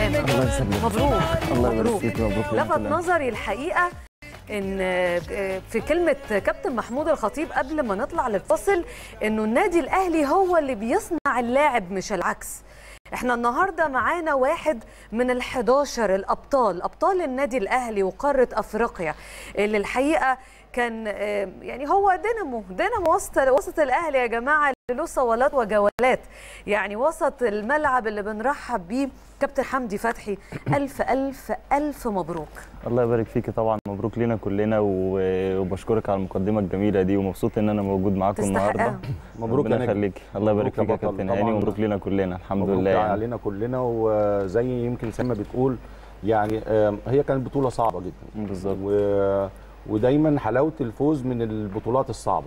بامانه. مبروك. الله يبارك فيك. مبروك. لفت نظري الحقيقه ان في كلمه كابتن محمود الخطيب قبل ما نطلع للفصل انه النادي الاهلي هو اللي بيصنع اللاعب مش العكس. احنا النهارده معانا واحد من ال11 ابطال النادي الاهلي وقاره افريقيا اللي الحقيقه كان يعني هو دينامو وسط الاهلي يا جماعه، له صولات وجولات، يعني وسط الملعب اللي بنرحب بيه كابتن حمدي فتحي. الف الف الف مبروك. الله يبارك فيكي. طبعا مبروك لينا كلنا وبشكرك على المقدمه الجميله دي ومبسوط ان انا موجود معاكم النهارده. مبروك ربنا يخليك. الله يبارك فيك يا كابتن هاني ومبروك لينا كلنا. الحمد لله يعني علينا كلنا. وزي يمكن سما بتقول يعني هي كانت بطوله صعبه جدا بالظبط، ودايما حلاوه الفوز من البطولات الصعبه.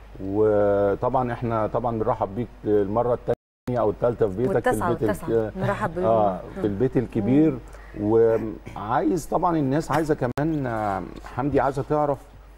وطبعا احنا طبعا بنرحب بيك المره الثانيه او الثالثه في بيتك في البيت نرحب بيك في البيت الكبير. وعايز طبعا الناس عايزه كمان حمدي عايزه تعرف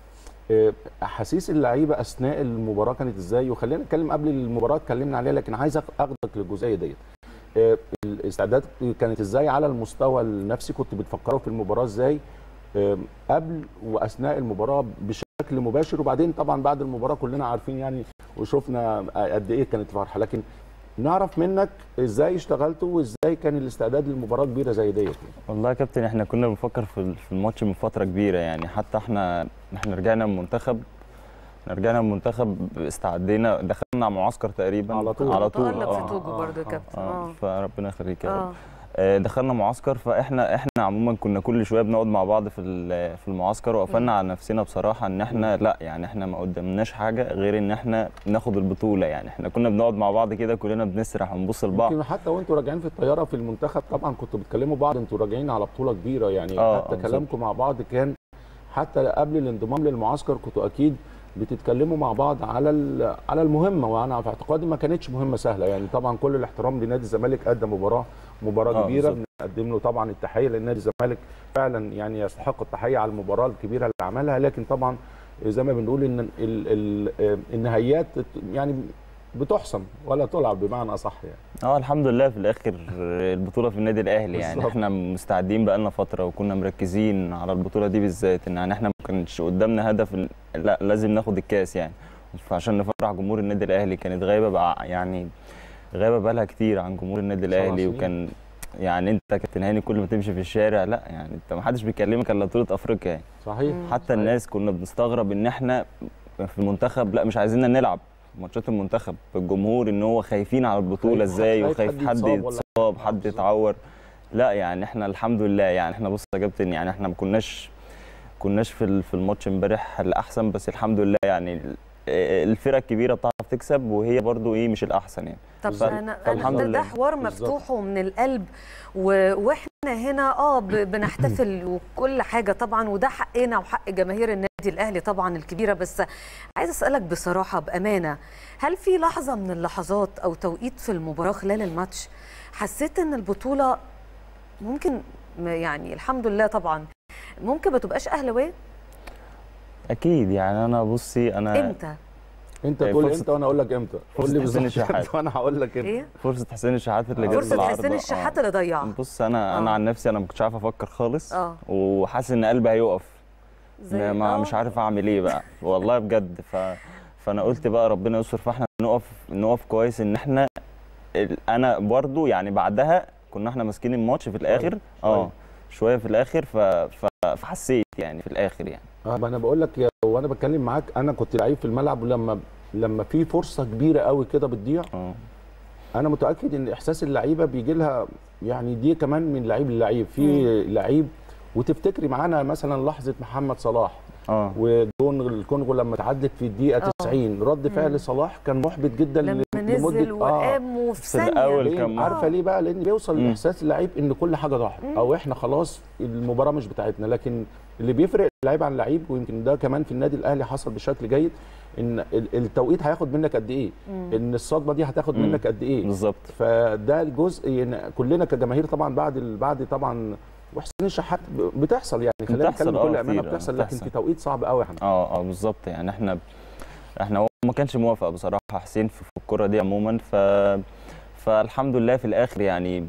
احاسيس اللعيبه اثناء المباراه كانت ازاي. وخلينا نتكلم قبل المباراه اتكلمنا عليها، لكن عايز اخدك للجزئيه ديت. الاستعداد كانت ازاي على المستوى النفسي؟ كنت بتفكروا في المباراه ازاي قبل واثناء المباراه بشكل مباشر؟ وبعدين طبعا بعد المباراه كلنا عارفين يعني وشفنا قد ايه كانت الفرحه، لكن نعرف منك ازاي اشتغلتوا وازاي كان الاستعداد للمباراه كبيره زي ديت. والله يا كابتن احنا كنا بنفكر في الماتش من فتره كبيره، يعني حتى احنا رجعنا من المنتخب استعدينا، دخلنا معسكر تقريبا على طول في توجو برضه يا كابتن. فربنا يخليك يا رب. دخلنا معسكر، فاحنا عموما كنا كل شويه بنقعد مع بعض في المعسكر، وقفلنا على نفسنا بصراحه ان احنا لا يعني احنا ما قدمناش حاجه غير ان احنا ناخد البطوله. يعني احنا كنا بنقعد مع بعض كده كلنا بنسرح ونبص لبعض. يمكن حتى وانتوا راجعين في الطياره في المنتخب طبعا كنتوا بتكلموا بعض، انتوا راجعين على بطوله كبيره يعني. حتى كلامكم مع بعض كان حتى قبل الانضمام للمعسكر كنتوا اكيد بتتكلموا مع بعض على المهمه، وانا في اعتقادي ما كانتش مهمه سهله يعني. طبعا كل الاحترام لنادي الزمالك، قدم مباراه كبيره، بنقدم له طبعا التحيه، لان نادي الزمالك فعلا يعني يستحق التحيه على المباراه الكبيره اللي عملها. لكن طبعا زي ما بنقول ان النهائيات يعني بتحسم ولا تلعب بمعنى اصح يعني. الحمد لله في الاخر البطوله في النادي الاهلي يعني. احنا مستعدين بقالنا فتره وكنا مركزين على البطوله دي بالذات، ان يعني احنا ما كانش قدامنا هدف لا لازم ناخد الكاس يعني. فعشان نفرح جمهور النادي الاهلي كانت غايبه بقالها كتير عن جمهور النادي الاهلي. وكان يعني انت كابتن هاني كل ما تمشي في الشارع لا يعني انت ما حدش بيكلمك الا بطوله افريقيا يعني. صحيح. حتى صحيح. الناس كنا بنستغرب ان احنا في المنتخب لا مش عايزيننا نلعب ماتشات المنتخب، الجمهور ان هو خايفين على البطوله ازاي، وخايف حد يتصاب حد يتعور. لا يعني احنا الحمد لله يعني. احنا بص يا كابتن يعني احنا ما كناش في الماتش امبارح الاحسن، بس الحمد لله يعني الفرق الكبيره بتعرف تكسب وهي برضو مش الاحسن يعني. طب انا ده حوار مفتوح ومن القلب، واحنا هنا بنحتفل وكل حاجه طبعا، وده حقنا وحق جماهير النادي الاهلي طبعا الكبيره. بس عايز اسالك بصراحه بامانه، هل في لحظه من اللحظات او توقيت في المباراه خلال الماتش حسيت ان البطوله ممكن يعني الحمد لله طبعا ممكن ما تبقاش اهلاويه؟ اكيد يعني. انا بصي امتى؟ انت تقول لي امتى وانا اقول لك امتى. قول لي حسين الشحات وانا هقول لك امتى. فرصه حسين الشحات اللي جت فرصه حسين الشحات اللي ضيعها. بص انا عن نفسي انا ما كنتش عارف افكر خالص. وحاسس ان قلبي هيقف، مش عارف اعمل ايه بقى والله بجد. فانا قلت بقى ربنا يستر، فاحنا نقف كويس ان احنا انا برضو يعني بعدها كنا احنا ماسكين الماتش في الاخر شويه في الاخر. فحسيت يعني في الاخر يعني. ما انا بقول لك وانا بتكلم معاك انا كنت لعيب في الملعب، ولما في فرصه كبيره قوي كده بتضيع انا متاكد ان احساس اللعيبه بيجي لها يعني. دي كمان من لعيب للعيب. في لعيب وتفتكري معانا مثلا لحظه محمد صلاح وجون الكونغو لما تعدت في الدقيقه 90 رد فعل صلاح كان محبط جدا لما نزل وقام وفي ثانيه. الاول كان عارفه ليه بقى؟ لان بيوصل لاحساس اللعيب ان كل حاجه ضاعت او احنا خلاص المباراه مش بتاعتنا. لكن اللي بيفرق اللعيب عن اللعيب، ويمكن ده كمان في النادي الاهلي حصل بشكل جيد، ان التوقيت هياخد منك قد ايه، ان الصدمه دي هتاخد منك قد ايه بالظبط. فده الجزء يعني كلنا كجماهير طبعا بعد طبعا وحسين الشحات بتحصل يعني. خلينا نتكلم بكل امانه بتحصل، لكن في توقيت صعب قوي احنا. بالظبط يعني. احنا هو ما كانش موافق بصراحه حسين في الكره دي عموما. فالحمد لله في الاخر يعني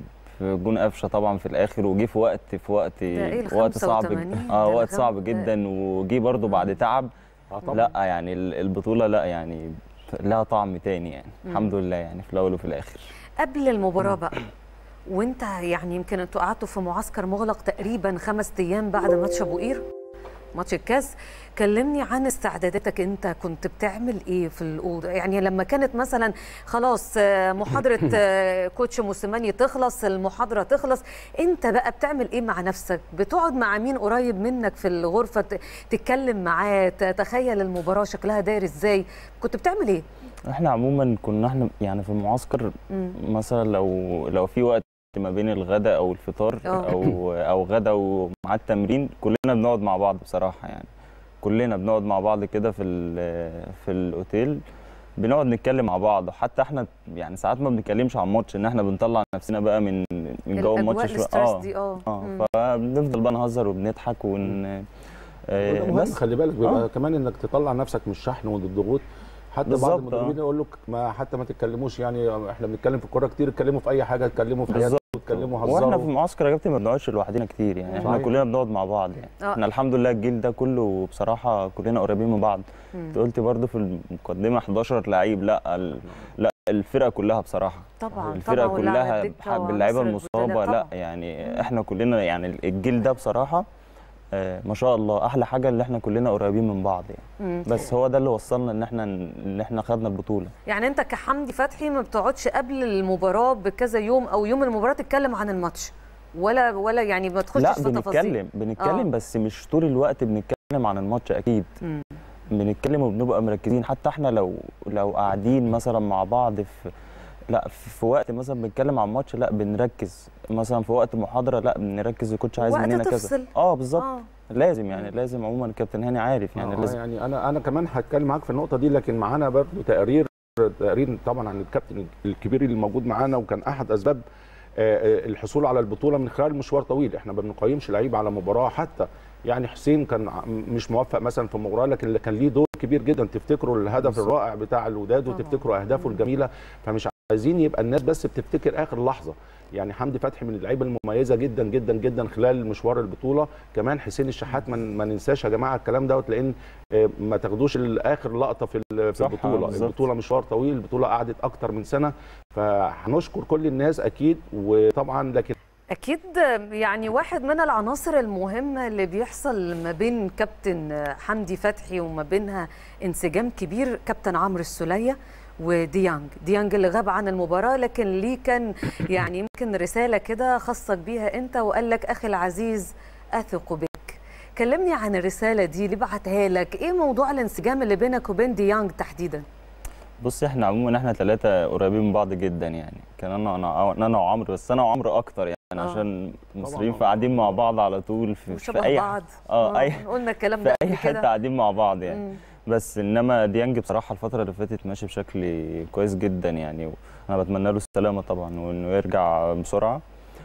في جون قفشه طبعا في الاخر، وجي في وقت صعب وقت صعب جدا، وجي برده بعد تعب. لا يعني البطوله لا يعني لها طعم تاني يعني. الحمد لله يعني في الاول وفي الاخر. قبل المباراه بقى وانت يعني يمكن انتوا قعدتوا في معسكر مغلق تقريبا 5 ايام بعد ماتش ابو قير، ماتش الكاس. كلمني عن استعداداتك، انت كنت بتعمل ايه في الاوضه؟ يعني لما كانت مثلا خلاص محاضره كوتش موسيماني تخلص، المحاضره تخلص، انت بقى بتعمل ايه مع نفسك؟ بتقعد مع مين قريب منك في الغرفه تتكلم معاه، تتخيل المباراه شكلها داير ازاي؟ كنت بتعمل ايه؟ احنا عموما كنا يعني في المعسكر مثلا لو في وقت ما بين الغداء او الفطار او غدا ومع التمرين، كلنا بنقعد مع بعض بصراحه يعني. كلنا بنقعد مع بعض كده في الاوتيل، بنقعد نتكلم مع بعض. حتى احنا يعني ساعات ما بنتكلمش عن ماتش، ان احنا بنطلع نفسنا بقى من جو الماتش شويه. فبنفضل بقى نهزر وبنضحك بس خلي بالك بيبقى كمان انك تطلع نفسك من الشحن والضغوط. حتى بعض المدربين يقول لك حتى ما تتكلموش، يعني احنا بنتكلم في الكوره كتير، اتكلموا في اي حاجه، اتكلموا في حياتهم، اتكلموا هزروا. واحنا في المعسكر يا كابتن ما بنقعدش لوحدنا كتير يعني. احنا كلنا بنقعد مع بعض يعني. احنا الحمد لله الجيل ده كله بصراحه كلنا قريبين من بعض. انت قلت برده في المقدمه 11 لعيب، لا الفرقه كلها بصراحه. طبعا الفرقه كلها باللعيبه المصابه. لا يعني احنا كلنا يعني الجيل ده بصراحه ما شاء الله. احلى حاجه اللي احنا كلنا قريبين من بعض يعني. بس هو ده اللي وصلنا ان احنا خدنا البطوله. يعني انت كحمدي فتحي ما بتقعدش قبل المباراه بكذا يوم او يوم المباراه تتكلم عن الماتش ولا يعني ما تخشش في تفاصيل؟ لا بنتكلم بس مش طول الوقت بنتكلم عن الماتش اكيد. بنتكلم وبنبقى مركزين. حتى احنا لو قاعدين مثلا مع بعض في وقت مثلا بنتكلم عن ماتش، لا بنركز. مثلا في وقت محاضره لا بنركز الكوتش عايز مننا كذا. بالظبط. لازم يعني لازم عموما الكابتن هاني عارف يعني لازم. يعني انا كمان هتكلم معاك في النقطه دي، لكن معانا برضه تقرير طبعا عن الكابتن الكبير اللي موجود معانا، وكان احد اسباب الحصول على البطوله من خلال مشوار طويل. احنا ما بنقيمش لعيب على مباراه. حتى يعني حسين كان مش موفق مثلا في المباراه، لكن اللي كان ليه دور كبير جدا. تفتكروا الهدف الرائع بتاع الوداد وتفتكروا اهدافه الجميله. فمش عايزين يبقى الناس بس بتفتكر اخر لحظه. يعني حمدي فتحي من اللعيبه المميزه جدا جدا جدا خلال مشوار البطوله. كمان حسين الشحات ما ننساش يا جماعه الكلام دوت، لان ما تاخدوش اخر لقطه في البطوله. البطوله مشوار طويل، البطوله قعدت اكتر من سنه. فهنشكر كل الناس اكيد. وطبعا لكن اكيد يعني واحد من العناصر المهمه اللي بيحصل ما بين كابتن حمدي فتحي وما بينها انسجام كبير كابتن عمرو السوليه وديانج اللي غاب عن المباراه، لكن ليه كان يعني يمكن رساله كده خاصك بيها انت، وقال لك اخي العزيز اثق بك. كلمني عن الرساله دي اللي بعتها لك. ايه موضوع الانسجام اللي بينك وبين ديانج تحديدا؟ بص احنا عموما احنا 3 قريبين من بعض جدا يعني. كان انا وعمرو، بس انا وعمرو اكتر يعني عشان مصريين فقاعدين مع بعض على طول في اي بعض. قلنا الكلام ده في اي حته قاعدين مع بعض يعني. بس انما ديانج بصراحه الفتره اللي فاتت ماشي بشكل كويس جدا يعني. وانا بتمنى له السلامه طبعا، وانه يرجع بسرعه.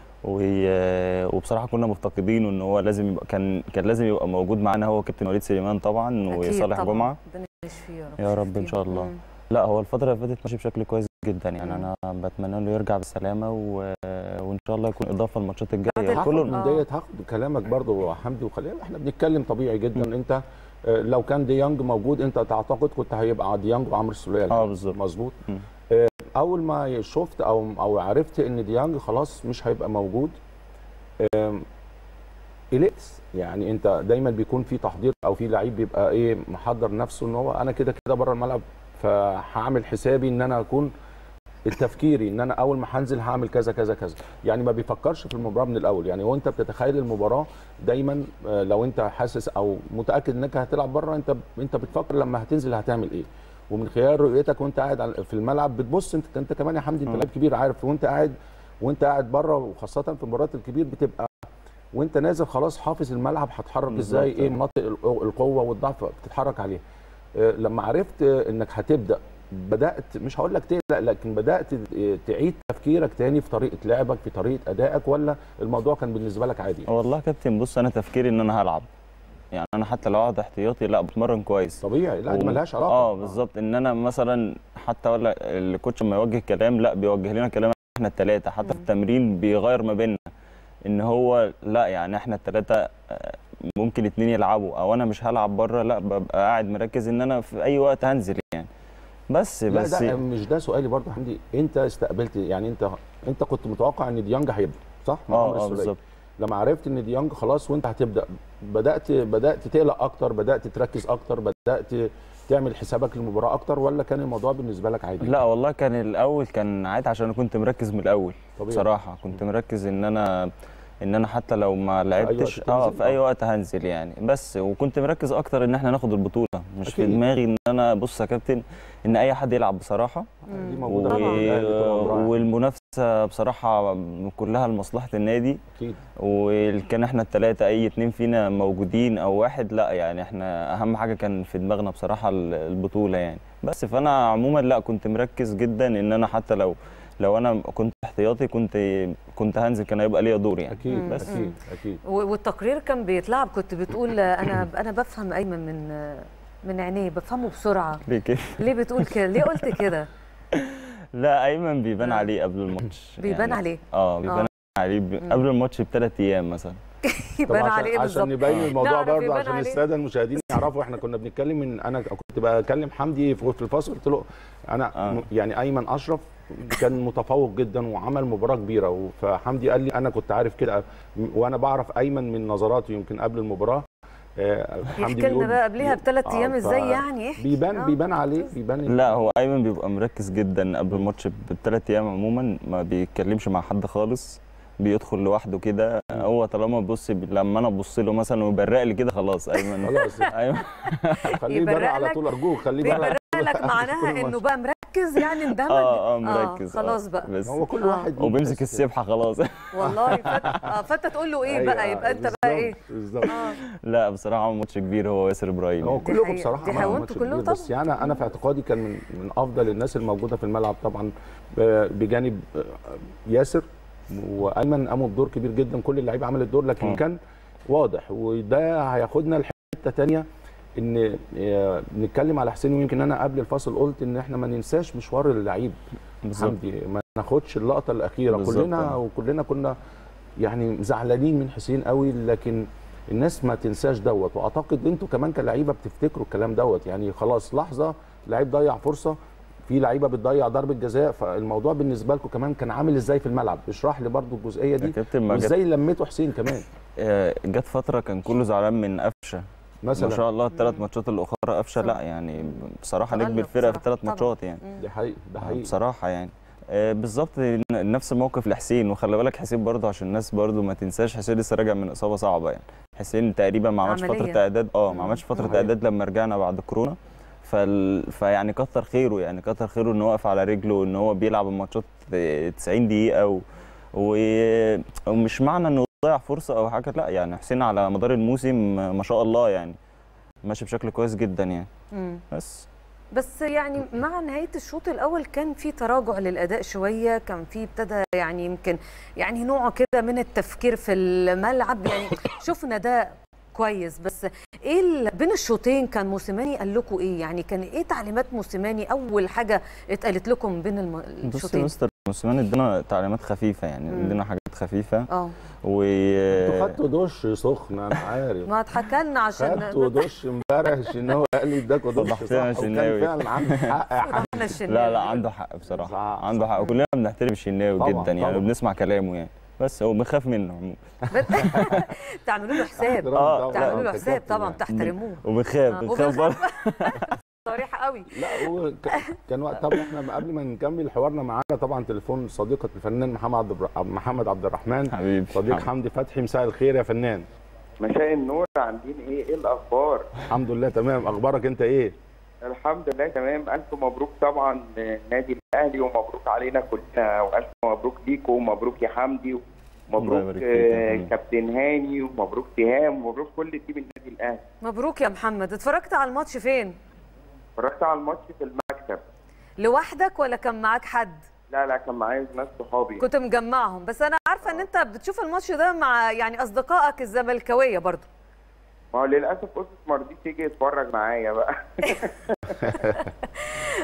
وبصراحه كنا مفتقدينه ان هو لازم يبقى كان لازم يبقى موجود معانا، هو كابتن وليد سليمان طبعا وصالح جمعه. يا رب ان شاء الله. لا هو الفتره اللي فاتت ماشي بشكل كويس جدا يعني. انا بتمنى له يرجع بالسلامه وان شاء الله يكون اضافه للماتشات الجايه. كله من ديت هاخد كلامك برضو يا حمدي، وخلينا احنا بنتكلم طبيعي جدا. انت لو كان ديانج موجود انت تعتقد كنت هيبقى ديانج وعمرو السوليه؟ بالظبط. مظبوط. اول ما شفت او عرفت ان ديانج خلاص مش هيبقى موجود قلقت. يعني انت دايما بيكون في تحضير او في لعيب بيبقى محضر نفسه ان هو انا كده بره الملعب، فهعمل حسابي ان انا اكون التفكيري ان انا اول ما هنزل هعمل كذا كذا كذا. يعني ما بيفكرش في المباراه من الاول. يعني وانت بتتخيل المباراه دايما لو انت حاسس او متاكد انك هتلعب بره، انت بتفكر لما هتنزل هتعمل ايه. ومن خلال رؤيتك وانت قاعد في الملعب بتبص. انت كمان يا حمدي انت لاعب كبير عارف. وانت قاعد بره، وخاصه في المباريات الكبير بتبقى وانت نازل خلاص حافظ الملعب هتحرك ازاي، مناطق القوه والضعف بتتحرك عليها. لما عرفت انك هتبدا بدات مش هقول لك تقلق، لكن بدات تعيد تفكيرك تاني في طريقه لعبك، في طريقه ادائك، ولا الموضوع كان بالنسبه لك عادي؟ والله يا كابتن بص انا تفكيري ان انا هلعب يعني. انا حتى لو قاعد احتياطي لا بتمرن كويس طبيعي. لا دي مالهاش علاقه. بالظبط. ان انا مثلا حتى ولا الكوتش لما يوجه كلام لا بيوجه لنا كلام احنا الثلاثه، حتى في التمرين بيغير ما بيننا، ان هو لا يعني احنا الثلاثه ممكن 2 يلعبوا او انا مش هلعب بره، لا ببقى قاعد مركز ان انا في اي وقت هنزل يعني. بس لا ده مش ده سؤالي برضه حمدي. انت استقبلت يعني انت كنت متوقع ان ديانج هيبدا صح؟ بالظبط. لما عرفت ان ديانج خلاص وانت هتبدا بدات تقلق اكتر، بدات تركز اكتر، بدات تعمل حسابك للمباراه اكتر، ولا كان الموضوع بالنسبه لك عادي؟ لا والله كان الاول كان عادي عشان انا كنت مركز من الاول. طبيعي. بصراحه كنت مركز ان انا حتى لو ما لعبتش في اي وقت هنزل يعني. بس وكنت مركز اكتر ان احنا ناخد البطوله، مش أكيد. في دماغي ان انا بص يا كابتن ان اي حد يلعب بصراحه. دي موجوده والمنافسه بصراحه كلها لمصلحه النادي. اكيد. وكان احنا الثلاثه اي 2 فينا موجودين او واحد، لا يعني احنا اهم حاجه كان في دماغنا بصراحه البطوله يعني. بس فانا عموما لا كنت مركز جدا ان انا حتى لو انا كنت احتياطي كنت هنزل، كان هيبقى ليا دور يعني. اكيد. بس اكيد. والتقرير كان بيتلعب كنت بتقول انا بفهم ايمن من عينيه، بفهمه بسرعه. ليه كده؟ ليه بتقول كده؟ ليه قلت كده؟ لا ايمن بيبان عليه قبل الماتش. بيبان يعني عليه؟ بيبان عليه قبل الماتش ب3 ايام مثلا. يبان عليه بالظبط. عشان نبين الموضوع برضه عشان الساده المشاهدين يعرفوا. احنا كنا بنتكلم من انا كنت بكلم حمدي في الفاصل، قلت له انا يعني ايمن اشرف كان متفوق جدا وعمل مباراه كبيره، فحمدي قال لي انا كنت عارف كده وانا بعرف ايمن من نظراته يمكن قبل المباراه. يحكي لنا بقى قبلها ب3 ايام ازاي يعني. بيبان عليه لا هو ايمن بيبقى مركز جدا قبل الماتش ب3 ايام عموما، ما بيتكلمش مع حد خالص، بيدخل لوحده كده. هو طالما بص لما انا ابص له مثلا ويبرق لي كده خلاص ايمن خلاص. ايوه خليه يبرق على طول ارجوك، خليه يبرق لك معناها انه بقى مركز يعني اندمج. مركز خلاص بقى. بس هو كل واحد وبيمسك السبحه خلاص. والله فانت تقول له ايه بقى؟ يبقى انت بقى ايه بالظبط. لا بصراحه عمل ماتش كبير هو ياسر ابراهيم. هو كلكم بصراحه عملوا ماتش كبير، بس يعني انا في اعتقادي كان من افضل الناس الموجوده في الملعب طبعا بجانب ياسر وايمن. قاموا بدور كبير جدا، كل اللعيبه عملت دور، لكن كان واضح. وده هياخدنا لحته ثانيه ان نتكلم على حسين. ويمكن انا قبل الفاصل قلت ان احنا ما ننساش مشوار اللعيب حمدي، ما ناخدش اللقطه الاخيره. كلنا كنا يعني زعلانين من حسين قوي، لكن الناس ما تنساش دوت. واعتقد انتوا كمان كلعيبه بتفتكروا الكلام دوت. يعني خلاص لحظه لعيب ضيع فرصه، في لعيبه بتضيع ضربه جزاء، فالموضوع بالنسبه لكم كمان كان عامل ازاي في الملعب؟ اشرح لي برضو الجزئيه دي وازاي لميتوا حسين كمان. جت فتره كان كله زعلان من قفشه مثلا، ما شاء الله ال3 ماتشات الاخرى قفشه لا يعني بصراحه نجم الفرقه في 3 ماتشات يعني. دي حقيقي بصراحه يعني. بالظبط نفس الموقف لحسين. وخلي بالك حسين برضه عشان الناس برضه ما تنساش، حسين لسه راجع من اصابه صعبه يعني. حسين تقريبا ما عملش فتره اعداد ما عملش فتره اعداد لما رجعنا بعد كورونا. فيعني كتر خيره يعني كتر خيره ان هو واقف على رجله وان هو بيلعب الماتشات 90 دقيقه ومش معنى انه ضيع فرصه او حاجه، لا يعني حسين على مدار الموسم ما شاء الله يعني ماشي بشكل كويس جدا يعني. بس يعني مع نهايه الشوط الاول كان في تراجع للاداء شويه، كان في ابتدى يعني يمكن يعني نوع كده من التفكير في الملعب يعني. شفنا ده كويس. بس ايه بين الشوطين كان موسيماني قال لكم ايه؟ يعني كان ايه تعليمات موسيماني اول حاجه اتقالت لكم بين الشوطين؟ بص مستر موسيماني ادانا تعليمات خفيفه يعني، ادانا حاجات خفيفه. انتوا خدتوا دش سخن انا عارف. ما اتحكى لنا عشان خدتوا دش امبارح. الشناوي قال لي اداكوا دش صح، وكان فعلا عنده حق يا حبيبي. لا عنده حق بصراحه، عنده حق. وكلنا بنحترم الشناوي جدا يعني وبنسمع كلامه يعني، بس هو بنخاف منه عموما. بتعملوا له حساب. بتعملوا له حساب طبعا، بتحترموه. وبنخاف برضه. صريحه قوي. لا هو كان وقت. طبعا احنا قبل ما نكمل حوارنا معانا طبعا تليفون صديقه الفنان محمد عبد الرحمن حبيبي صديق حمدي فتحي. مساء الخير يا فنان. مساء النور. عاملين ايه الاخبار؟ الحمد لله تمام. اخبارك انت ايه؟ الحمد لله تمام. الف مبروك طبعا النادي الاهلي ومبروك علينا كلنا، والف مبروك ليكم ومبروك يا حمدي ومبروك كابتن هاني ومبروك سهام ومبروك كل تيم النادي الاهلي. مبروك يا محمد. اتفرجت على الماتش فين؟ اتفرجت على الماتش في المكتب. لوحدك ولا كان معاك حد؟ لا كان معايا ناس صحابي. كنت مجمعهم. بس انا عارفه ان انت بتشوف الماتش ده مع يعني اصدقائك الزملكاويه برضه. ما هو للاسف اسس ما رضيش يجي يتفرج معايا بقى.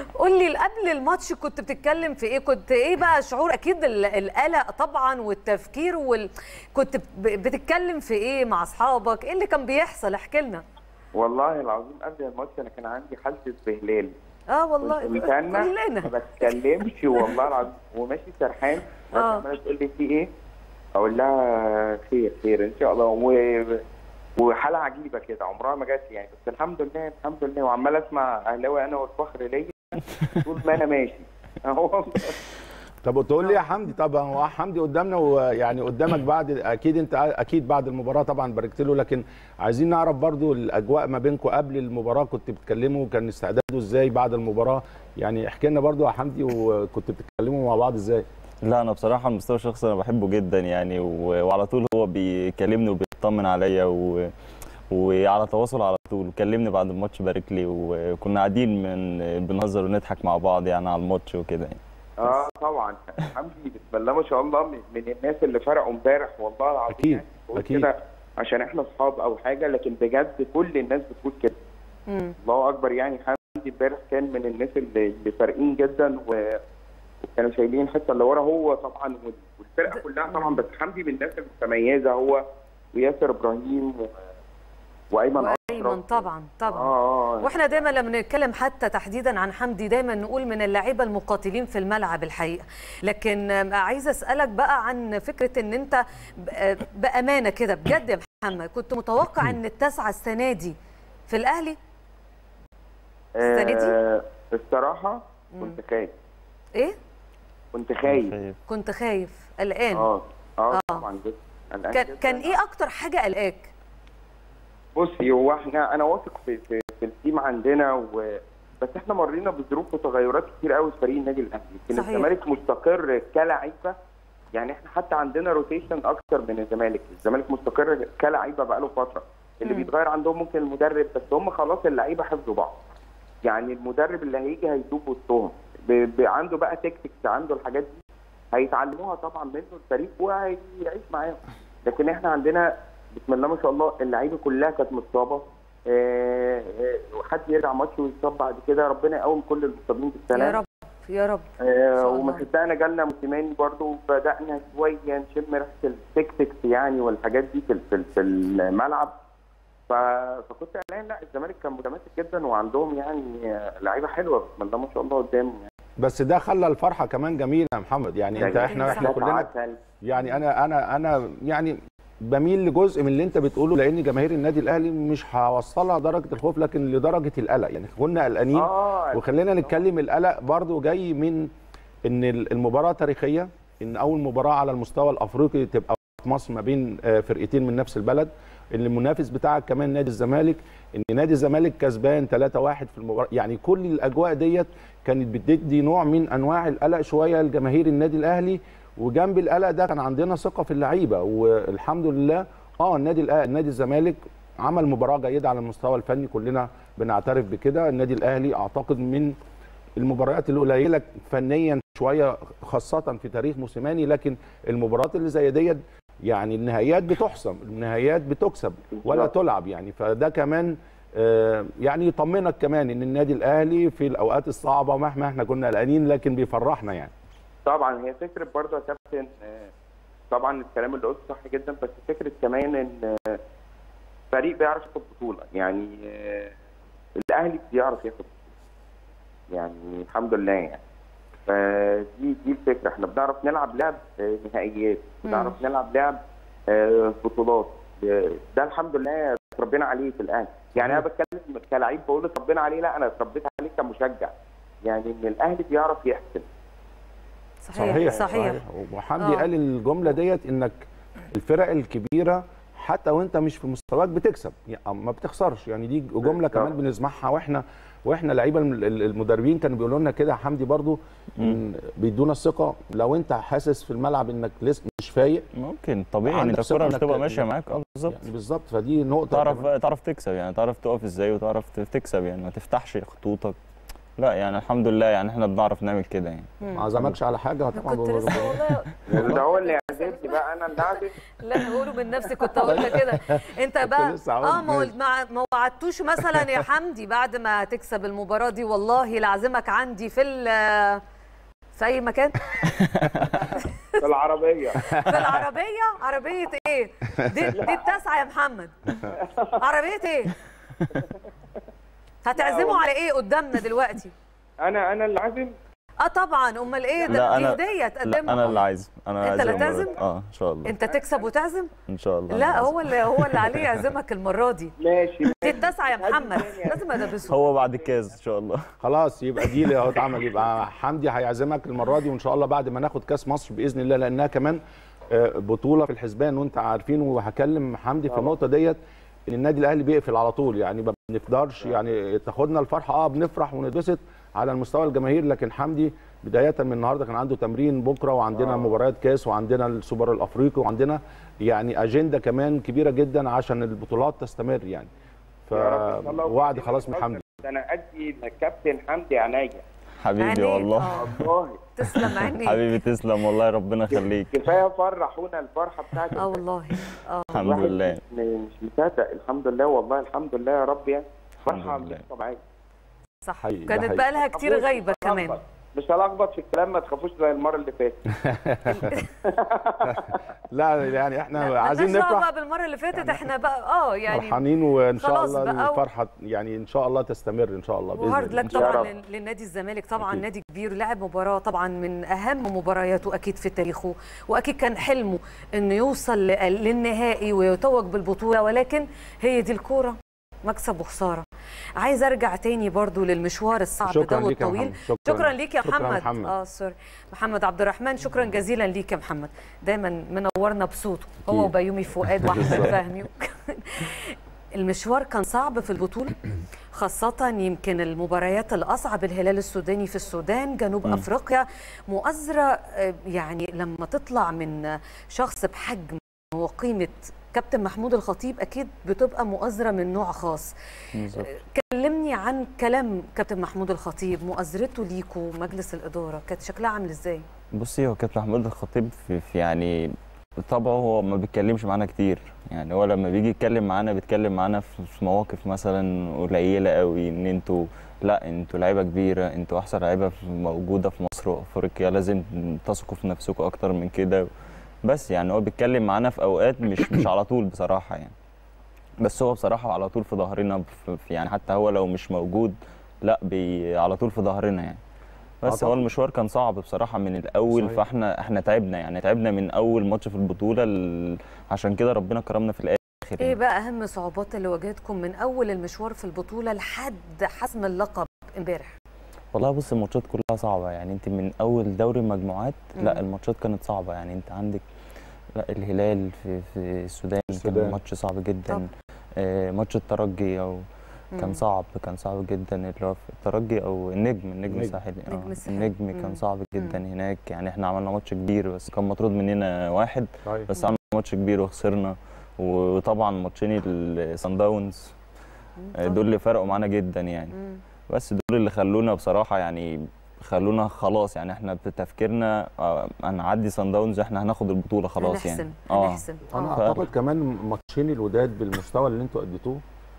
قول لي قبل الماتش كنت بتتكلم في ايه؟ كنت ايه بقى شعور؟ اكيد القلق طبعا والتفكير كنت بتتكلم في ايه مع اصحابك؟ ايه اللي كان بيحصل؟ احكي لنا. والله العظيم قبل الماتش انا كان عندي حاله استهلال. والله كلنا ما بتكلمش والله العظيم، وماشي سرحان عماله تقول لي في ايه؟ اقول لها خير خير ان شاء الله، وحاله عجيبه كده عمرها ما جت يعني، بس الحمد لله الحمد لله، وعمال اسمع اهلاوي انا والفخر ليا طول ما انا ماشي اهو. طب تقول لي يا حمدي، طب هو حمدي قدامنا ويعني قدامك بعد، اكيد انت اكيد بعد المباراه طبعا باركت له، لكن عايزين نعرف برضو الاجواء ما بينكم قبل المباراه، كنت بتتكلموا كان استعداده ازاي بعد المباراه؟ يعني احكي لنا برضو يا حمدي، وكنت بتتكلموا مع بعض ازاي؟ لا انا بصراحه على المستوى الشخصي انا بحبه جدا يعني، وعلى طول هو بيكلمني وبيطمن عليا وعلى تواصل على طول، كلمني بعد الماتش بارك لي، وكنا قاعدين بنهزر ونضحك مع بعض يعني على الماتش وكده يعني. طبعا حمدي بسم الله ما شاء الله من الناس اللي فرقوا امبارح والله العظيم. اكيد يعني اكيد كده عشان احنا اصحاب او حاجه، لكن بجد كل الناس بتقول كده. الله اكبر يعني. حمدي امبارح كان من الناس اللي فارقين جدا، وكانوا شايلين الحته اللي ورا هو طبعا والفرقه كلها طبعا، بس حمدي من الناس المتميزه هو وياسر ابراهيم وايمن طبعا واحنا دايما لما نتكلم حتى تحديدا عن حمدي دايما نقول من اللعيبه المقاتلين في الملعب الحقيقه. لكن عايزه اسالك بقى عن فكره ان انت بامانه كده بجد يا محمد، كنت متوقع ان التاسعه السنه دي في الاهلي؟ السنه دي الصراحه كنت خايف. ايه؟ كنت خايف قلقان؟ طبعا جدا. كان ايه اكتر حاجه قلقاك؟ بصي هو انا واثق في التيم عندنا، بس احنا مرينا بظروف وتغيرات كتير قوي في فريق النادي الاهلي. يمكن الزمالك مستقر كلاعيبه، يعني احنا حتى عندنا روتيشن اكتر من الزمالك مستقر كلاعيبه بقى له فتره. اللي بيتغير عندهم ممكن المدرب، بس هم خلاص اللعيبه حفظوا بعض. يعني المدرب اللي هيجي هيدوب وسطهم، عنده بقى تكتكس، عنده الحاجات دي هيتعلموها طبعا منه الفريق وهيعيش معاهم. لكن احنا عندنا بسم الله ما شاء الله اللعيبه كلها كانت مصابه، وحد يرجع ماتش ويصاب بعد كده، ربنا يقوم كل المصابين بالسلامه يا رب يا رب. وما صدقنا جالنا موسيماني برضه، وبدانا شويه نشم ريحه التكتكس يعني والحاجات دي في الملعب، فكنت قلقان. لا الزمالك كان متماسك جدا وعندهم يعني لعيبه حلوه بسم الله ما شاء الله قدامهم يعني. بس ده خلى الفرحه كمان جميله يا محمد، يعني انت احنا كلنا يعني انا يعني بميل لجزء من اللي انت بتقوله، لان جماهير النادي الاهلي مش هوصلها درجه الخوف لكن لدرجه القلق، يعني كنا قلقانين. وخلينا نتكلم القلق برضو جاي من ان المباراه تاريخيه، ان اول مباراه على المستوى الافريقي تبقى في مصر ما بين فرقتين من نفس البلد، ان المنافس بتاعك كمان نادي الزمالك، ان نادي الزمالك كسبان 3-1 في المباراه، يعني كل الاجواء ديت كانت بتدي نوع من انواع القلق شويه لجماهير النادي الاهلي. وجنب القلق ده كان عندنا ثقه في اللعيبه، والحمد لله نادي الزمالك عمل مباراه جيده على المستوى الفني، كلنا بنعترف بكده. النادي الاهلي اعتقد من المباريات القليله فنيا شويه خاصه في تاريخ موسيماني، لكن المباريات اللي زي ديت يعني النهائيات بتحسم، النهائيات بتكسب ولا تلعب يعني، فده كمان يعني يطمنك كمان ان النادي الاهلي في الاوقات الصعبه مهما احنا كنا قلقانين لكن بيفرحنا يعني. طبعا هي فكره برضه يا كابتن، طبعا الكلام اللي قلته صح جدا، بس فكره كمان ان فريق بيعرف ياخد بطوله، يعني الاهلي بيعرف ياخد بطوله يعني الحمد لله يعني. فدي الفكره، احنا بنعرف نلعب لعب نهائيات، بنعرف نلعب لعب بطولات، ده الحمد لله اتربينا عليه في الاهلي. يعني انا بتكلم كلاعب بقول اتربينا عليه، لا انا اتربيت عليه كمشجع، يعني ان الاهلي بيعرف يحسن. صحيح. وحمدي قال الجمله ديت، انك الفرق الكبيره حتى وانت مش في مستواك بتكسب، يعني ما بتخسرش، يعني دي جمله كمان بنسمعها واحنا لعيبه المدربين كانوا بيقولوا لنا كده. حمدي برضو بيدونا الثقه، لو انت حاسس في الملعب انك لسه مش فايق ممكن طبيعي ان الكوره مش تبقى ماشيه معاك. بالظبط يعني بالظبط، فدي نقطه تعرف تكسب، يعني تعرف تقف ازاي وتعرف تكسب، يعني ما تفتحش خطوطك، لا يعني الحمد لله يعني احنا بنعرف نعمل كده يعني. ما عزمكش على حاجه طبعا؟ كنت لسه والله ده هو اللي عزمني بقى، انا اللي عازم. لا اقوله من نفسي، كنت هقول لك كده. انت بقى ما وعدتوش مثلا يا حمدي بعد ما تكسب المباراه دي والله لعزمك عندي في اي مكان؟ في العربيه. في العربيه؟ عربيه ايه دي التاسعه يا محمد؟ عربيه ايه؟ هتعزموا على ايه قدامنا دلوقتي؟ انا اللي عازم. طبعا، امال ايه ده؟ دي هديه تقدمها. لا انا اللي عايز. انت اللي تعزم؟ ان شاء الله. انت تكسب وتعزم ان شاء الله. لا هو اللي عليه يعزمك المره دي. ماشي. دي التاسعه يا محمد، لازم ادبسه. هو بعد الكاس ان شاء الله. خلاص يبقى دي اهو اتعمل. يبقى حمدي هيعزمك المره دي، وان شاء الله بعد ما ناخد كاس مصر باذن الله، لانها كمان بطوله في الحسبان وانت عارفين. وهكلم حمدي في النقطه ديت، ان النادي الاهلي بيقفل على طول، يعني ما بنقدرش يعني تاخدنا الفرحه بنفرح ونتبسط على المستوى الجماهير. لكن حمدي بدايه من النهارده كان عنده تمرين بكره، وعندنا مباريات كاس، وعندنا السوبر الافريقي، وعندنا يعني اجنده كمان كبيره جدا عشان البطولات تستمر يعني. فوعد خلاص من حمدي. انا ادي الكابتن حمدي عينيا. حبيبي والله. والله تسلم عينيك حبيبي تسلم والله، ربنا يخليك. كفايه فرحونا الفرحه بتاعتك. والله الحمد لله. مش مصدق. الحمد لله والله، الحمد لله يا رب. يعني فرحه مش طبيعيه. صح، كانت بقى لها كتير غايبه كمان. مش هلخبط في الكلام، ما تخافوش زي المره اللي فاتت. لا يعني احنا عايزين نفرح بقى بالمره اللي فاتت. احنا بقى يعني فرحانين، وان شاء الله الفرحه يعني ان شاء الله تستمر ان شاء الله باذن الله. وهارد لك طبعا للنادي الزمالك، طبعا أكيد. نادي كبير لعب مباراه طبعا من اهم مبارياته اكيد في تاريخه، واكيد كان حلمه انه يوصل للنهائي ويتوج بالبطوله، ولكن هي دي الكوره، مكسب وخساره. عايز ارجع تاني برضو للمشوار الصعب ده والطويل. شكرا ليك يا محمد. سوري محمد عبد الرحمن، شكرا جزيلا ليك يا محمد، دايما منورنا بصوته هو وبيومي فؤاد واحمد فهمي. المشوار كان صعب في البطوله، خاصة يمكن المباريات الأصعب، الهلال السوداني في السودان، جنوب أفريقيا، مؤازرة. يعني لما تطلع من شخص بحجم وقيمة كابتن محمود الخطيب أكيد بتبقى مؤازرة من نوع خاص. كلمني عن كلام كابتن محمود الخطيب، مؤازرته ليكوا مجلس الإدارة كانت شكلها عامل إزاي؟ بصي، هو كابتن محمود الخطيب في يعني طبعه هو ما بيتكلمش معانا كتير، يعني هو لما بيجي يتكلم معانا بيتكلم معانا في مواقف مثلا قليله قوي، ان انتوا لا انتوا لعيبه كبيره، انتوا احسن لعيبه موجوده في مصر وافريقيا، لازم تثقوا في نفسكم اكتر من كده. بس يعني هو بيتكلم معانا في اوقات مش على طول بصراحه يعني، بس هو بصراحه على طول في ظهرنا، يعني حتى هو لو مش موجود لا على طول في ظهرنا يعني. بس هو المشوار كان صعب بصراحه من الاول، صحيح. فاحنا تعبنا، يعني تعبنا من اول ماتش في البطوله عشان كده ربنا كرمنا في الاخر. ايه بقى اهم الصعوبات اللي واجهتكم من اول المشوار في البطوله لحد حسم اللقب امبارح؟ والله بص، الماتشات كلها صعبه، يعني انت من اول دوري المجموعات لا الماتشات كانت صعبه، يعني انت عندك لا الهلال في السودان كان ماتش صعب جدا. ماتش الترجي كان صعب جدا، اللي هو الترجي او النجم الساحلي. النجم كان صعب جدا هناك، يعني احنا عملنا ماتش كبير بس كان مطرود مننا واحد، بس عملنا ماتش كبير وخسرنا. وطبعا ماتشين الصن داونز دول اللي فرقوا معانا جدا يعني. بس دول اللي خلونا بصراحه يعني خلونا خلاص، يعني احنا بتفكيرنا هنعدي صن داونز، احنا هناخد البطوله خلاص يعني. هنحسم. انا اعتقد كمان ماتشين الوداد بالمستوى اللي انتوا اديتوه